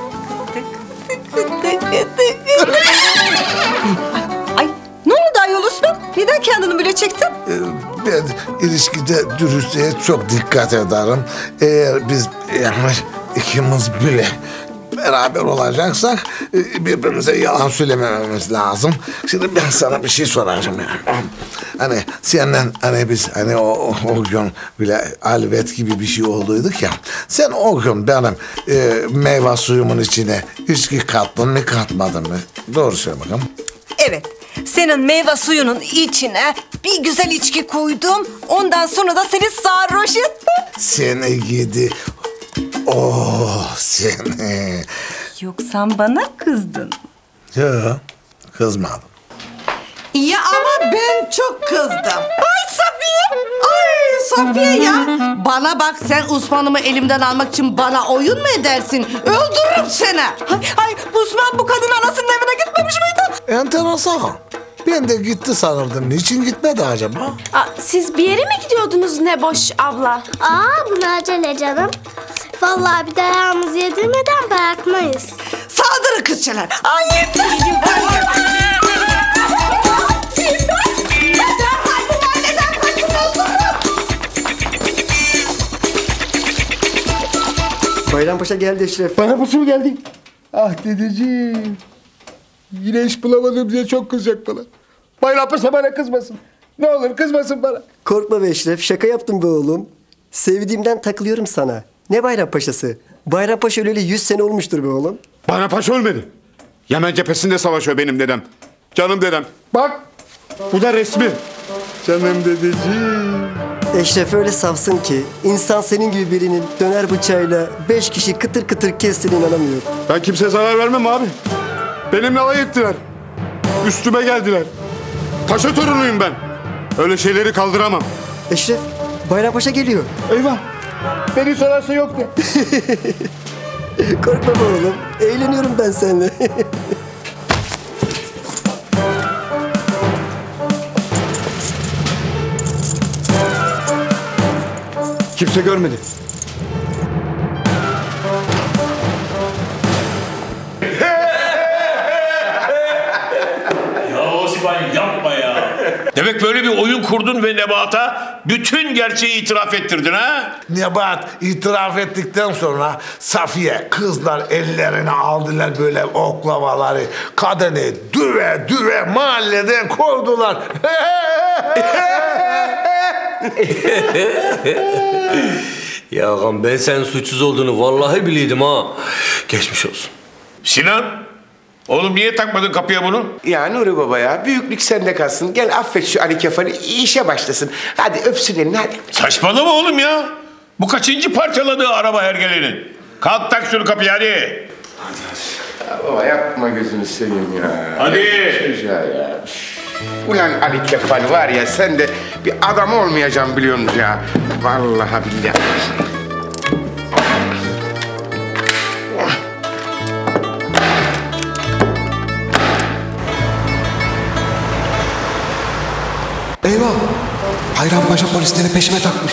Ay, ne oldu ayol Osman? Neden kendini böyle çektin? Ben ilişkide dürüstlüğe çok dikkat ederim. Eğer biz yani ikimiz bile beraber olacaksak birbirimize yalan söylemememiz lazım. Şimdi ben sana bir şey soracağım yani. Hani senden hani biz hani o gün bile alvet gibi bir şey olduyduk ya. Sen o gün benim meyve suyumun içine içki kattın mı katmadın mı? Doğru söyle bakalım. Evet. Senin meyve suyunun içine bir güzel içki koydum. Ondan sonra da seni sarhoş ettim. Seni gidi. Oh seni. Yoksa bana kızdın. Yok kızmadım. çok kızdım. Ay Safiye. Ay Safiye ya. Bana bak, sen Osman'ımı elimden almak için bana oyun mu edersin? Öldürürüm seni. Ay Osman bu kadın anasının evine gitmemiş miydi? Enteresan. Ben de gitti sanırdım. Niçin gitmedi acaba? Siz bir yere mi gidiyordunuz Neboş abla? Bu ne acele canım? Vallahi bir dayağımızı yedirmeden bırakmayız. Saldırı kızçalar. Ay yeter. Bayrampaşa geldi Eşref. Bayrampaşa mı geldi? Ah dedeciğim. Yine iş bulamadım diye çok kızacak bana. Bayrampaşa bana kızmasın. Ne olur kızmasın bana. Korkma be Eşref, şaka yaptım be oğlum. Sevdiğimden takılıyorum sana. Ne Bayrampaşası? Bayrampaşa öleli 100 sene olmuştur be oğlum. Bayrampaşa ölmedi. Yemen cephesinde savaşıyor benim dedem. Canım dedem. Bak bu da resmi. Canım dedeciğim. Eşref öyle safsın ki insan senin gibi birinin döner bıçağıyla 5 kişi kıtır kıtır kestiğine inanamıyor. Ben kimseye zarar vermem abi. Benimle alay ettiler. Üstüme geldiler. Paşa torunuyum ben. Öyle şeyleri kaldıramam. Eşref, Bayrampaşa geliyor. Eyvah. Beni sorarsa yok de. Korkma be oğlum. Eğleniyorum ben seninle. Kimse görmedi. Ya Osman yapma ya. Demek böyle bir oyun kurdun ve Nebahat'a bütün gerçeği itiraf ettirdin ha? Nebahat itiraf ettikten sonra Safiye kızlar ellerine aldılar böyle oklavaları. Kadını düve düve mahalleden kovdular. Ya ağam ben senin suçsuz olduğunu vallahi biliyordum ha. Geçmiş olsun. Sinan, oğlum niye takmadın kapıya bunu? Ya Nuri Baba ya, büyüklük sende kalsın. Gel affet şu Ali Kefal'i, işe başlasın. Hadi öpsün elini hadi. Saçmalama oğlum ya. Bu kaçıncı parçaladığı araba hergelenin? Kalk tak şunu kapıya hadi. Ya baba yapma gözünü seveyim ya. Hadi. Ya. Ulan Ali Kefal var ya, sen de bir adam olmayacağım biliyor musun ya? Vallahi billahi. Eyvah! Bayrampaşa polisleri peşime takmış.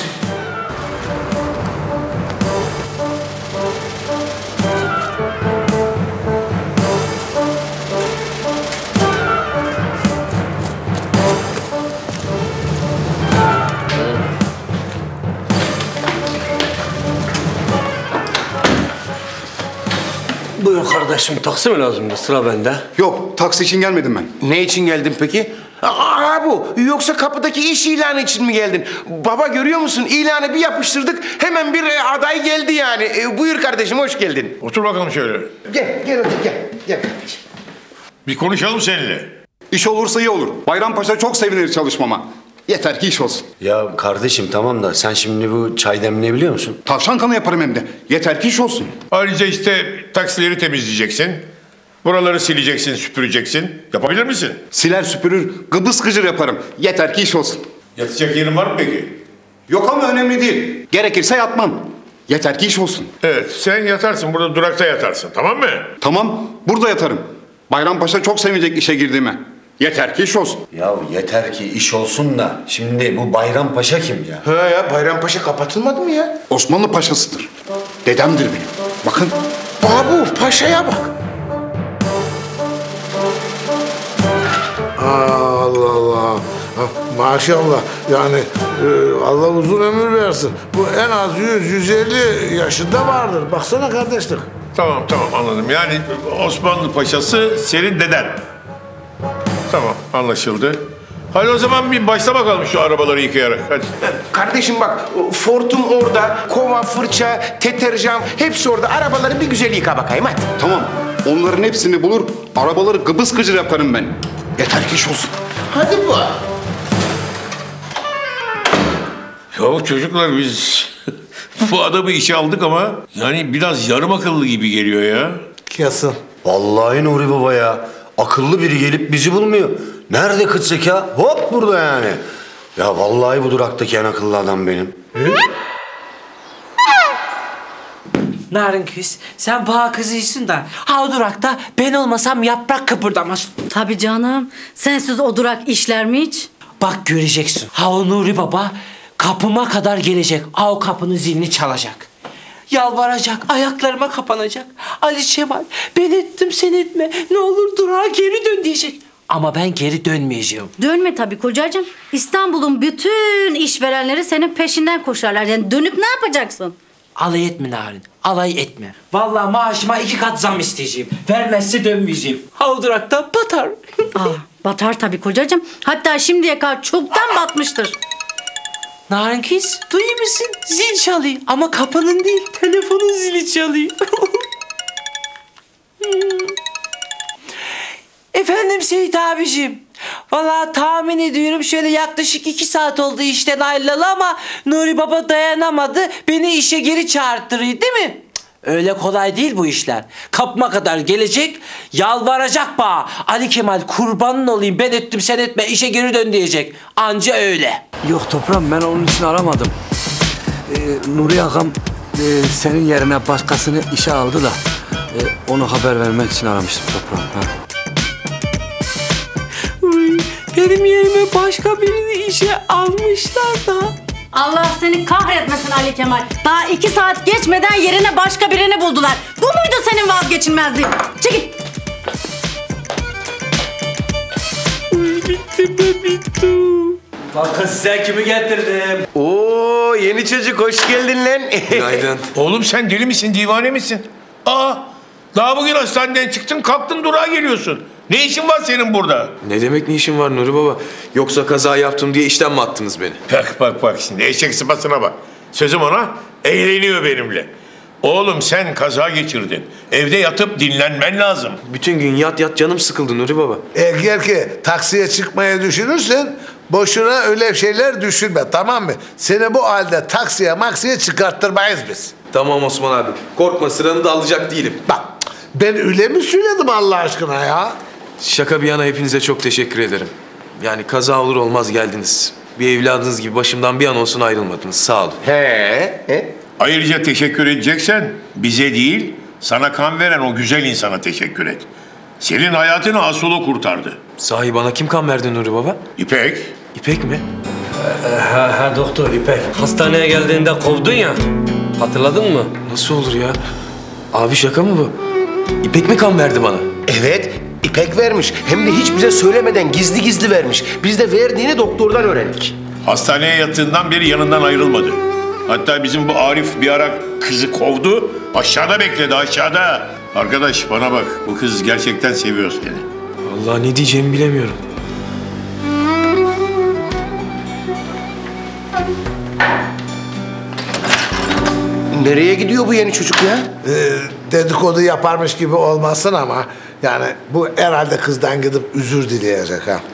Buyur kardeşim, taksi mi lazımdı? Sıra bende. Yok, taksi için gelmedim ben. Ne için geldin peki? Bu. Yoksa kapıdaki iş ilanı için mi geldin? Baba görüyor musun? İlanı bir yapıştırdık. Hemen bir aday geldi yani. Buyur kardeşim, hoş geldin. Otur bakalım şöyle. Gel otur gel. Gel kardeşim. Bir konuşalım seninle. İş olursa iyi olur. Bayrampaşa çok sevinir çalışmama. Yeter ki iş olsun. Ya kardeşim tamam da sen şimdi bu çay demleyebiliyor musun? Tavşan kanı yaparım hem de. Yeter ki iş olsun. Ayrıca işte taksileri temizleyeceksin. Buraları sileceksin, süpüreceksin. Yapabilir misin? Siler süpürür, gıbız gıcır yaparım. Yeter ki iş olsun. Yatacak yerin var mı peki? Yok ama önemli değil. Gerekirse yatmam. Yeter ki iş olsun. Evet, sen yatarsın. Burada durakta yatarsın, tamam mı? Tamam, burada yatarım. Bayrampaşa çok sevinecek işe girdiğime. Yeter ki iş olsun. Ya yeter ki iş olsun da şimdi bu Bayrampaşa kim ya? Ha ya, Bayrampaşa kapatılmadı mı ya? Osmanlı paşasıdır. Dedemdir benim. Bakın. Babu, paşaya bak. Allah Allah. Maşallah. Yani Allah uzun ömür versin. Bu en az 100-150 yaşında vardır. Baksana kardeşlik. Tamam anladım. Yani Osmanlı Paşası senin deden. Tamam, anlaşıldı. Hadi o zaman bir başla bakalım şu arabaları yıkayarak. Hadi. Kardeşim bak, fortum orada, kova, fırça, deterjan hepsi orada. Arabaları bir güzel yıka bakayım hadi. Tamam. Onların hepsini bulur, arabaları gıbız gıcır yaparım ben. Yeter ki iş olsun. Hadi bu. Ya çocuklar biz bu adamı işe aldık ama yani biraz yarım akıllı gibi geliyor ya. Kesin. Vallahi Nuri Baba ya. Akıllı biri gelip bizi bulmuyor. Nerede kıt zeka? Hop burada yani. Ya vallahi bu duraktaki en akıllı adam benim. Narin kız, sen bana kızıyorsun da ha durakta ben olmasam yaprak kıpırdamaz. Tabii canım. Sensiz o durak işler mi hiç? Bak göreceksin. Ha o Nuri Baba kapıma kadar gelecek. Ha o kapının zilini çalacak. Yalvaracak, ayaklarıma kapanacak. Ali Cemal, ben ettim sen etme. Ne olur durağa geri dön diyecek. Ama ben geri dönmeyeceğim. Dönme tabii kocacığım. İstanbul'un bütün işverenleri senin peşinden koşarlar. Yani dönüp ne yapacaksın? Alay etme Narin, alay etme. Vallahi maaşıma 2 kat zam isteyeceğim. Vermezse dönmeyeceğim. Ha o durakta batar. Batar tabii kocacığım. Hatta şimdiye kadar çoktan batmıştır. Narin kız, duyuyor musun? Zil çalıyor. Ama kapının değil, telefonun zili çalıyor. Efendim Seyit abicim. Vallahi tahmin ediyorum şöyle yaklaşık 2 saat oldu işten ayrılalı ama Nuri Baba dayanamadı. Beni işe geri çağırttırıyor değil mi? Öyle kolay değil bu işler. Kapıma kadar gelecek, yalvaracak bana. Ali Kemal kurbanın olayım ben ettim sen etme işe geri dön diyecek. Anca öyle. Yok toprağım ben onun için aramadım. Nuri ağam senin yerine başkasını işe aldı da onu haber vermek için aramıştım toprağım. Ha. Benim yerime başka birini işe almışlar da. Allah seni kahretmesin Ali Kemal. Daha 2 saat geçmeden yerine başka birini buldular. Bu muydu senin vazgeçilmezliğin? Çekil. Bittim ben bittim. Bakın size kimi getirdim. Oo yeni çocuk hoş geldin lan. Günaydın. Oğlum sen deli misin, divane misin? Aa, daha bugün hastaneden çıktın, kalktın durağa geliyorsun. Ne işin var senin burada? Ne demek ne işin var Nuri Baba? Yoksa kaza yaptım diye işten mi attınız beni? Bak şimdi eşek sıpasına bak. Sözüm ona eğleniyor benimle. Oğlum sen kaza geçirdin. Evde yatıp dinlenmen lazım. Bütün gün yat canım sıkıldı Nuri Baba. Eğer ki taksiye çıkmaya düşünürsen boşuna öyle şeyler düşünme, tamam mı? Seni bu halde taksiye maksiye çıkarttırmayız biz. Tamam Osman abi. Korkma sıranı da alacak değilim. Bak ben öyle mi söyledim Allah aşkına ya? Şaka bir yana hepinize çok teşekkür ederim. Yani kaza olur olmaz geldiniz. Bir evladınız gibi başımdan bir an olsun ayrılmadınız. Sağ olun. Ayrıca teşekkür edeceksen bize değil, sana kan veren o güzel insana teşekkür et. Senin hayatını Asulu kurtardı. Sahi bana kim kan verdi Nuri Baba? İpek. İpek mi? Ha doktor İpek. Hastaneye geldiğinde kovdun ya. Hatırladın mı? Nasıl olur ya? Abi şaka mı bu? İpek mi kan verdi bana? Evet, İpek vermiş. Hem de hiç bize söylemeden gizli gizli vermiş. Biz de verdiğini doktordan öğrendik. Hastaneye yattığından beri yanından ayrılmadı. Hatta bizim bu Arif bir ara kızı kovdu. Aşağıda bekledi, aşağıda. Arkadaş bana bak, bu kız gerçekten seviyor seni. Vallahi ne diyeceğimi bilemiyorum. Nereye gidiyor bu yeni çocuk ya? Dedikodu yaparmış gibi olmasın ama yani bu herhalde kızdan gidip özür dileyecek ha.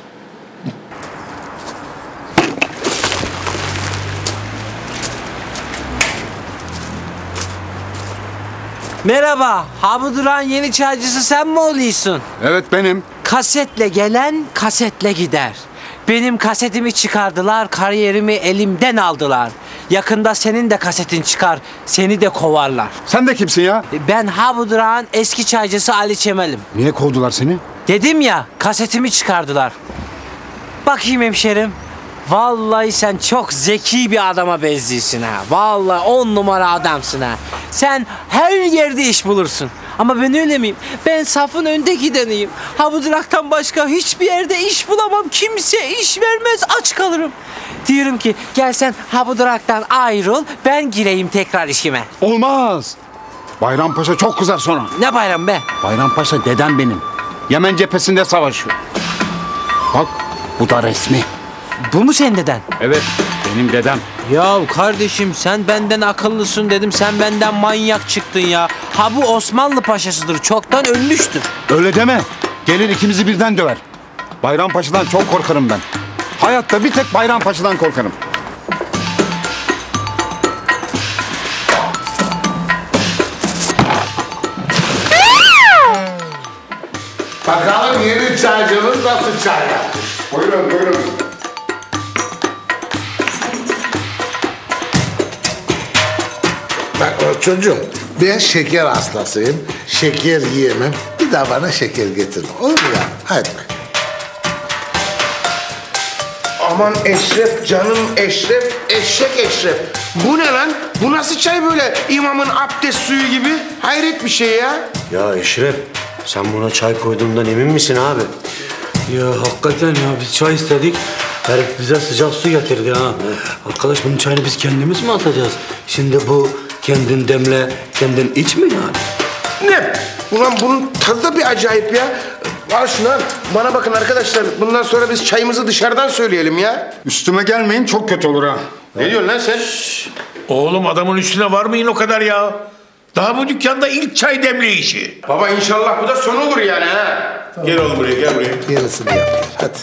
Merhaba, ha bu duran yeni çaycısı sen mi oluyorsun? Evet benim. Kasetle gelen kasetle gider. Benim kasetimi çıkardılar, kariyerimi elimden aldılar. Yakında senin de kasetin çıkar, seni de kovarlar. Sen de kimsin ya? Ben ha bu durağın eski çaycısı Ali Çemel'im. Niye kovdular seni? Dedim ya, kasetimi çıkardılar. Bakayım hemşerim. Vallahi sen çok zeki bir adama benziyorsun ha. Vallahi 10 numara adamsın ha. Sen her yerde iş bulursun. Ama ben öyle miyim? Ben safın önde gideniyim. Ha bu duraktan başka hiçbir yerde iş bulamam. Kimse iş vermez, aç kalırım. Diyorum ki gel sen ha bu duraktan ayrıl, ben gireyim tekrar işime. Olmaz. Bayrampaşa çok kızar sonra. Ne bayram be? Bayrampaşa dedem benim. Yemen cephesinde savaşıyor. Bak bu da resmi. Bu mu senin deden? Evet benim dedem. Ya kardeşim sen benden akıllısın dedim, sen benden manyak çıktın ya. Ha bu Osmanlı paşasıdır, çoktan ölmüştür. Öyle deme. Gelir ikimizi birden döver. Bayrampaşa'dan çok korkarım ben. Hayatta bir tek Bayrampaşa'dan korkarım. Bakalım yeni çaycımız da nasıl çay yapmış? Buyurun buyurun. Bak çocuğum, ben şeker hastasıyım. Şeker yiyemem. Bir daha bana şeker getirme. Olur mu ya? Hadi bak. Aman Eşref, canım Eşref, eşek Eşref. Bu ne lan? Bu nasıl çay böyle imamın abdest suyu gibi? Hayret bir şey ya. Ya Eşref, sen buna çay koyduğundan emin misin abi? Ya hakikaten ya biz çay istedik. Herif bize sıcak su getirdi ha. Arkadaş bunun çayını biz kendimiz mi atacağız? Şimdi bu kendin demle, kendin iç mi yani? Ne? Ulan bunun tadı da bir acayip ya. Al şunu al. Bana bakın arkadaşlar. Bundan sonra biz çayımızı dışarıdan söyleyelim ya. Üstüme gelmeyin, çok kötü olur ha. Ne diyorsun lan sen? Oğlum adamın üstüne varmayın o kadar ya. Daha bu dükkanda ilk çay demleyişi. Baba inşallah bu da son olur yani ha. Gel oğlum buraya, gel buraya. Yarısını yap. Hadi.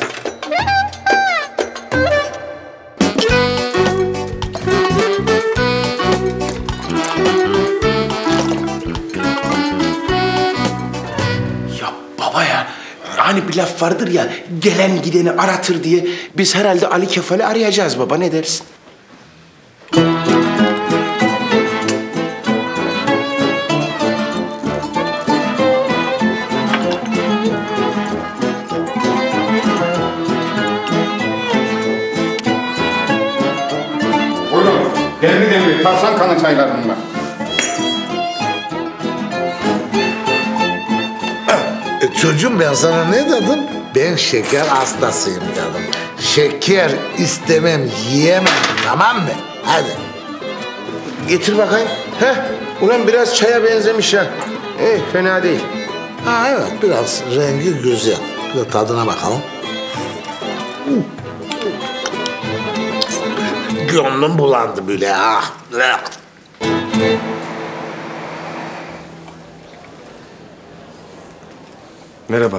Ya baba ya. Hani bir laf vardır ya. Gelen gideni aratır diye. Biz herhalde Ali Kefal'i arayacağız baba. Ne dersin? Buyurun. Demli demli, tarsan kanı çaylar bunlar. Çocuğum ben sana ne dedim? Ben şeker hastasıyım dedim. Şeker istemem, yiyemem, tamam mı? Hadi. Getir bakayım. Heh. Ulan biraz çaya benzemiş ha. Fena değil. Ha evet, biraz rengi güzel. Bir de tadına bakalım. Gönlüm bulandı bile ah. Merhaba.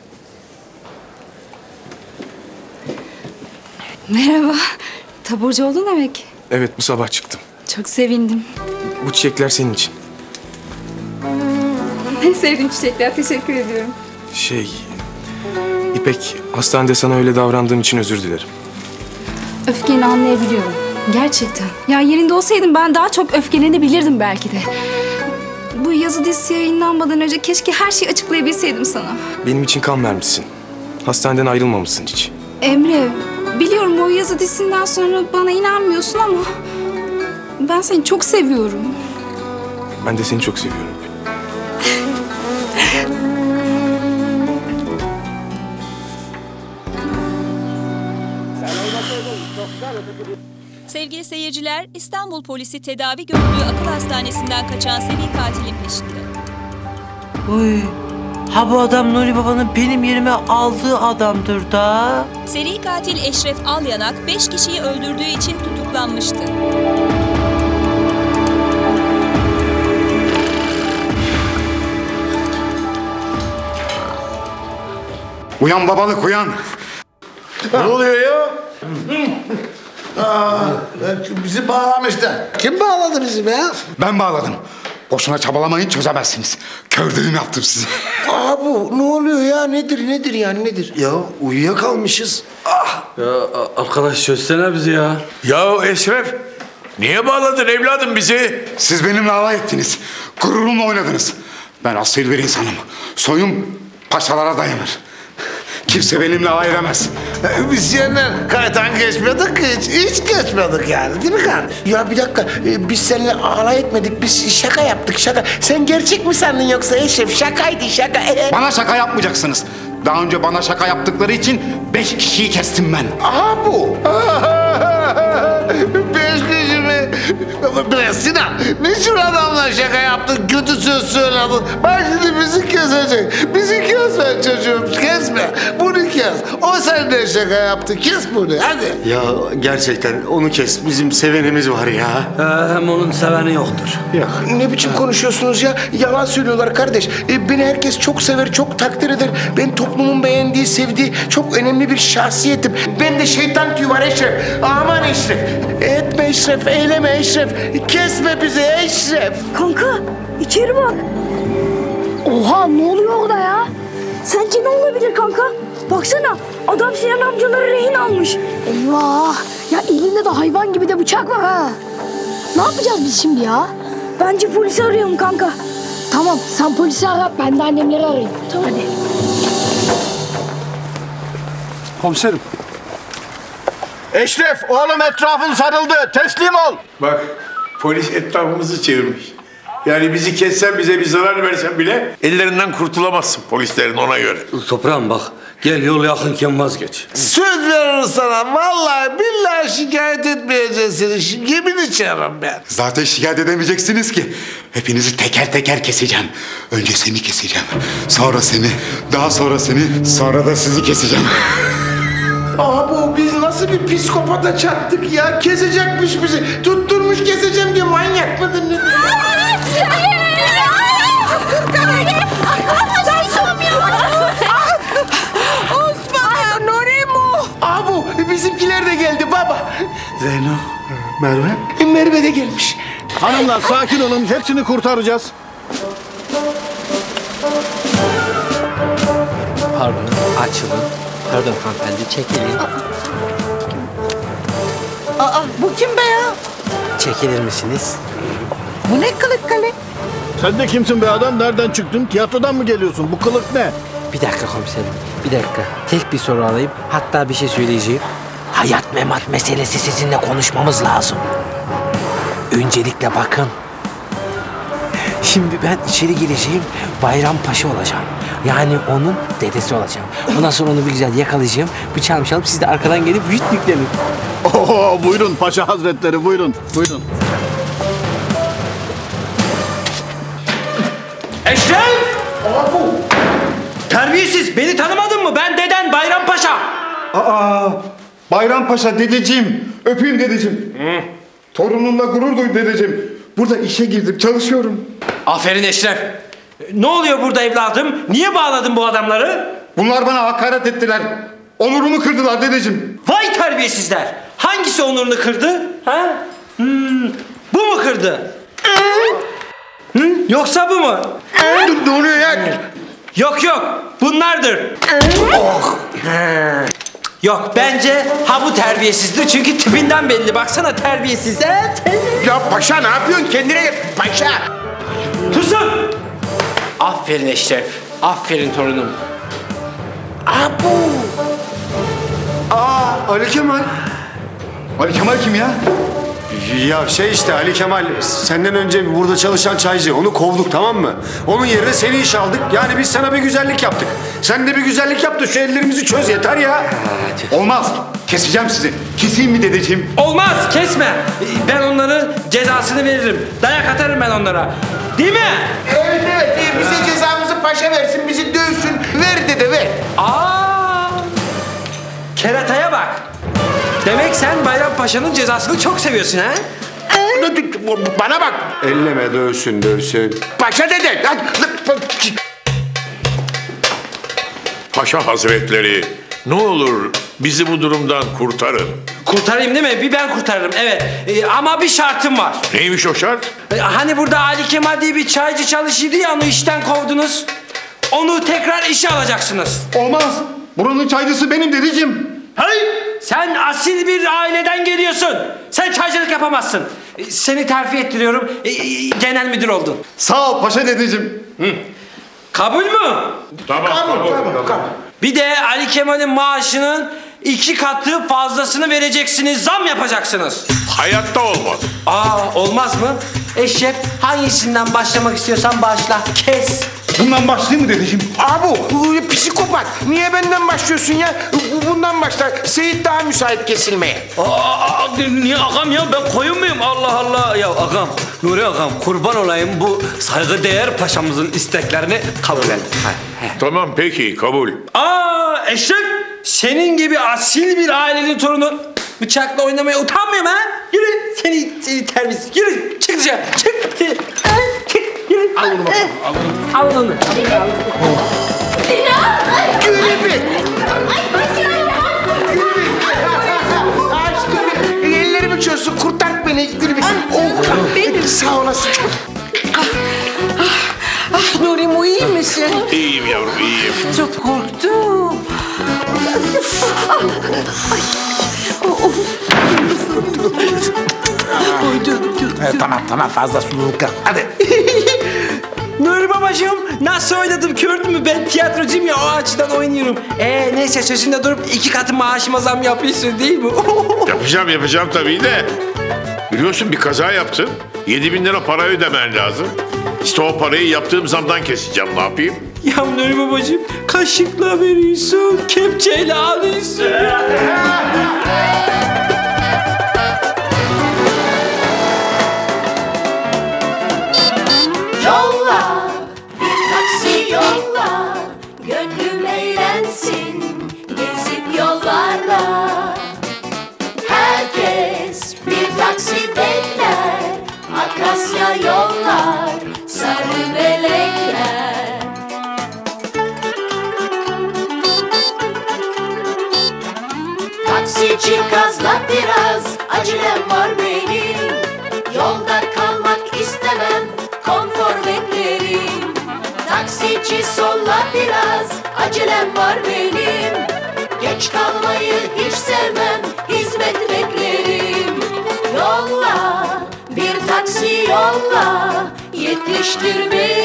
Merhaba. Taburcu oldun demek. Evet, bu sabah çıktım. Çok sevindim. Bu çiçekler senin için. En sevdiğim çiçekler. Teşekkür ediyorum. İpek, hastanede sana öyle davrandığım için özür dilerim. Öfkeni anlayabiliyorum. Gerçekten. Ya yerinde olsaydım ben daha çok öfkelenebilirdim belki de. Bu yazı dizisi yayınlanmadan önce keşke her şeyi açıklayabilseydim sana. Benim için kan vermişsin. Hastaneden ayrılmamışsın hiç. Emre, biliyorum o yazı dizisinden sonra bana inanmıyorsun ama... ben seni çok seviyorum. Ben de seni çok seviyorum. Sevgili seyirciler, İstanbul polisi tedavi gördüğü akıl hastanesinden kaçan seri katilin peşinde. Oy, ha bu adam Nuri Baba'nın benim yerime aldığı adamdır da. Seri katil Eşref Alyanak 5 kişiyi öldürdüğü için tutuklanmıştı. Uyan babalık uyan. Ne oluyor ya? Bizi bağlamışlar. Kim bağladı bizi be? Ben bağladım. Boşuna çabalamayın, çözemezsiniz. Kördüğüm yaptım size. Bu ne oluyor ya? Nedir yani nedir? Ya uyuyakalmışız. Ya arkadaş çözsene bizi ya. Ya Eşref, niye bağladın evladım bizi? Siz benimle alay ettiniz. Gururumla oynadınız. Ben asil bir insanım. Soyum paşalara dayanır. Kimse benimle alay edemez. Biz senden kaytan geçmedik ki hiç geçmedik yani değil mi kardeş? Ya bir dakika, biz seninle alay etmedik, biz şaka yaptık şaka. Sen gerçek mi sandın yoksa Eşref? Şakaydı şaka. Bana şaka yapmayacaksınız. Daha önce bana şaka yaptıkları için 5 kişiyi kestim ben. Bu. 5 kişi mi? Bre Sinan, niçin adamla şaka yaptın, kötü söz söyledin? Bak şimdi bizi kesecek. Bizi kesme çocuğum, kesme. Bunu kes. O senden şaka yaptı, kes bunu hadi. Ya gerçekten onu kes. Bizim sevenimiz var ya. Hem onun seveni yoktur. Yok. Ne biçim konuşuyorsunuz ya? Yalan söylüyorlar kardeş. Beni herkes çok sever, çok takdir eder. Ben toplumun beğendiği, sevdiği çok önemli bir şahsiyetim. Ben de şeytan tüyü var Eşref. Aman Eşref. Etme Eşref, eyleme Eşref. Kesme bizi Eşref. Kanka içeri bak. Oha ne oluyor orada ya? Sence ne olabilir kanka? Baksana adam Sinan amcaları rehin almış. Eyvah! Ya elinde de hayvan gibi de bıçak var ha. Ne yapacağız biz şimdi ya? Bence polisi arayalım kanka. Tamam sen polisi ara, ben de annemleri arayayım. Tamam. Hadi. Komiserim. Eşref oğlum etrafın sarıldı. Teslim ol. Bak polis etrafımızı çevirmiş. Yani bizi kessen bize bir zarar versen bile ellerinden kurtulamazsın polislerin ona göre. Toprağım bak gel yol yakınken vazgeç. Söz veririm sana. Vallahi billahi şikayet etmeyeceksin. Yemin içerim ben. Zaten şikayet edemeyeceksiniz ki. Hepinizi teker teker keseceğim. Önce seni keseceğim. Sonra seni, daha sonra seni, sonra da sizi keseceğim. Abi biz nasıl bir psikopata çattık ya? Kesecekmiş bizi. Tutturmuş keseceğim diye manyak mıdır ne? Osman, Nurimo. Abi bizimkiler de geldi baba. Zeyno, Merve? Merve de gelmiş. Hanımlar sakin olun. Hepsini kurtaracağız. Pardon, açılın. Pardon hanımefendi, çekilin. Aa, bu kim be ya? Çekilir misiniz? Bu ne kılık kale? Sen de kimsin be adam? Nereden çıktın? Tiyatrodan mı geliyorsun? Bu kılık ne? Bir dakika komiserim, bir dakika. Tek bir soru alayım, hatta bir şey söyleyeceğim. Hayat memat meselesi sizinle konuşmamız lazım. Öncelikle bakın. Şimdi ben içeri gireceğim, Bayrampaşa olacağım. Yani onun dedesi olacağım. Ondan sonra onu bir güzel yakalayacağım, bıçağımı çalıp siz de arkadan gelip yüklenin. Oo, buyurun Paşa Hazretleri, buyurun. Buyurun. Eşref! Terbiyesiz, beni tanımadın mı? Ben deden Bayrampaşa. Aa, Bayrampaşa dedeciğim. Öpeyim dedeciğim. Torunumla gurur duy dedeciğim. Burada işe girdim, çalışıyorum. Aferin Eşref. Ne oluyor burada evladım? Niye bağladın bu adamları? Bunlar bana hakaret ettiler. Onurumu kırdılar dedeciğim. Vay terbiyesizler. Hangisi onurunu kırdı? Ha? Bu mu kırdı? Yoksa bu mu? Ne oluyor ya? Yok yok. Bunlardır. Yok bence ha bu terbiyesizdir çünkü tipinden belli. Baksana terbiyesiz. Ya paşa ne yapıyorsun kendine gel. Paşa. Susun. Aferin Eşref. Aferin torunum. Ali Kemal. Ali Kemal kim ya? Ya şey işte Ali Kemal senden önce burada çalışan çaycı. Onu kovduk tamam mı? Onun yerine seni iş aldık. Yani biz sana bir güzellik yaptık. Sen de bir güzellik yap da şu ellerimizi çöz yeter ya. Olmaz. Keseceğim sizi. Keseyim mi dedeciğim? Olmaz kesme. Ben onların cezasını veririm. Dayak atarım ben onlara. Değil mi? Evet evet bize cezamızı paşa versin bizi dövsün. Ver dede ver. Kerataya bak. Demek sen Bayrampaşa'nın cezasını çok seviyorsun ha? Bana bak. Elleme dövsün dövsün. Paşa dede. Paşa Hazretleri ne olur bizi bu durumdan kurtarın. Kurtarayım değil mi? Bir ben kurtarırım evet. Ama bir şartım var. Neymiş o şart? Hani burada Ali Kemal diye bir çaycı çalışıyordu ya onu işten kovdunuz. Onu tekrar işe alacaksınız. Olmaz. Buranın çaycısı benim dedeciğim. Hayır. Sen asil bir aileden geliyorsun. Sen çaycılık yapamazsın. Seni terfi ettiriyorum. Genel müdür oldun. Sağ ol paşa dedeciğim. Kabul mü? Tamam. Bir de Ali Kemal'in maaşının 2 katı fazlasını vereceksiniz. Zam yapacaksınız. Hayatta olmaz. Olmaz mı? Eşref hangisinden başlamak istiyorsan başla. Kes. Bundan başlayayım mı dedeciğim? Abi psikopat. Niye benden başlıyorsun ya? Bundan başla. Seyit daha müsait kesilmeye. Niye ağam ya ben koyun muyum Allah Allah ya ağam Nuri ağam kurban olayım bu saygıdeğer paşamızın isteklerini kabul et. Tamam peki kabul. Eşref senin gibi asil bir ailenin torunu bıçakla oynamaya utanmıyor mu ha? Yürü seni terbiyesiz yürü çık dışarı çık. Yürü. Al onu bakalım al onu. Gülübü. Aşkım ellerimi çözsün kurtar beni Gülübü. Benim. Sağ olasın. Nurimo iyi misin? İyiyim yavrum iyiyim. Çok korktum. Tamam fazla sululuk yok. Hadi. Nuri babacığım nasıl oynadım gördün mü? Ben tiyatrocuyum ya o açıdan oynuyorum. Neyse sözünde durup 2 katı maaşıma zam yapıyorsun değil mi? Yapacağım tabii de. Biliyorsun bir kaza yaptın. 7.000 lira para ödemen lazım. İşte o parayı yaptığım zamdan keseceğim. Ne yapayım? Ya Nuri babacığım kaşıkla veriyorsun, kepçeyle alıyorsun. Yolla, bir taksi yolla, gönlüm eğlensin, gezip yollarda. Herkes bir taksi bekler, Akasya yollar, sarı melekler. Taksici gazla biraz, acelem var benim, yolda kalmak istemem, konfor beklerim. Taksici solla biraz, acelem var benim, geç kalmayı hiç sevmem, hizmet beklerim. Yolla, bir taksi yolla, yetiştir beni.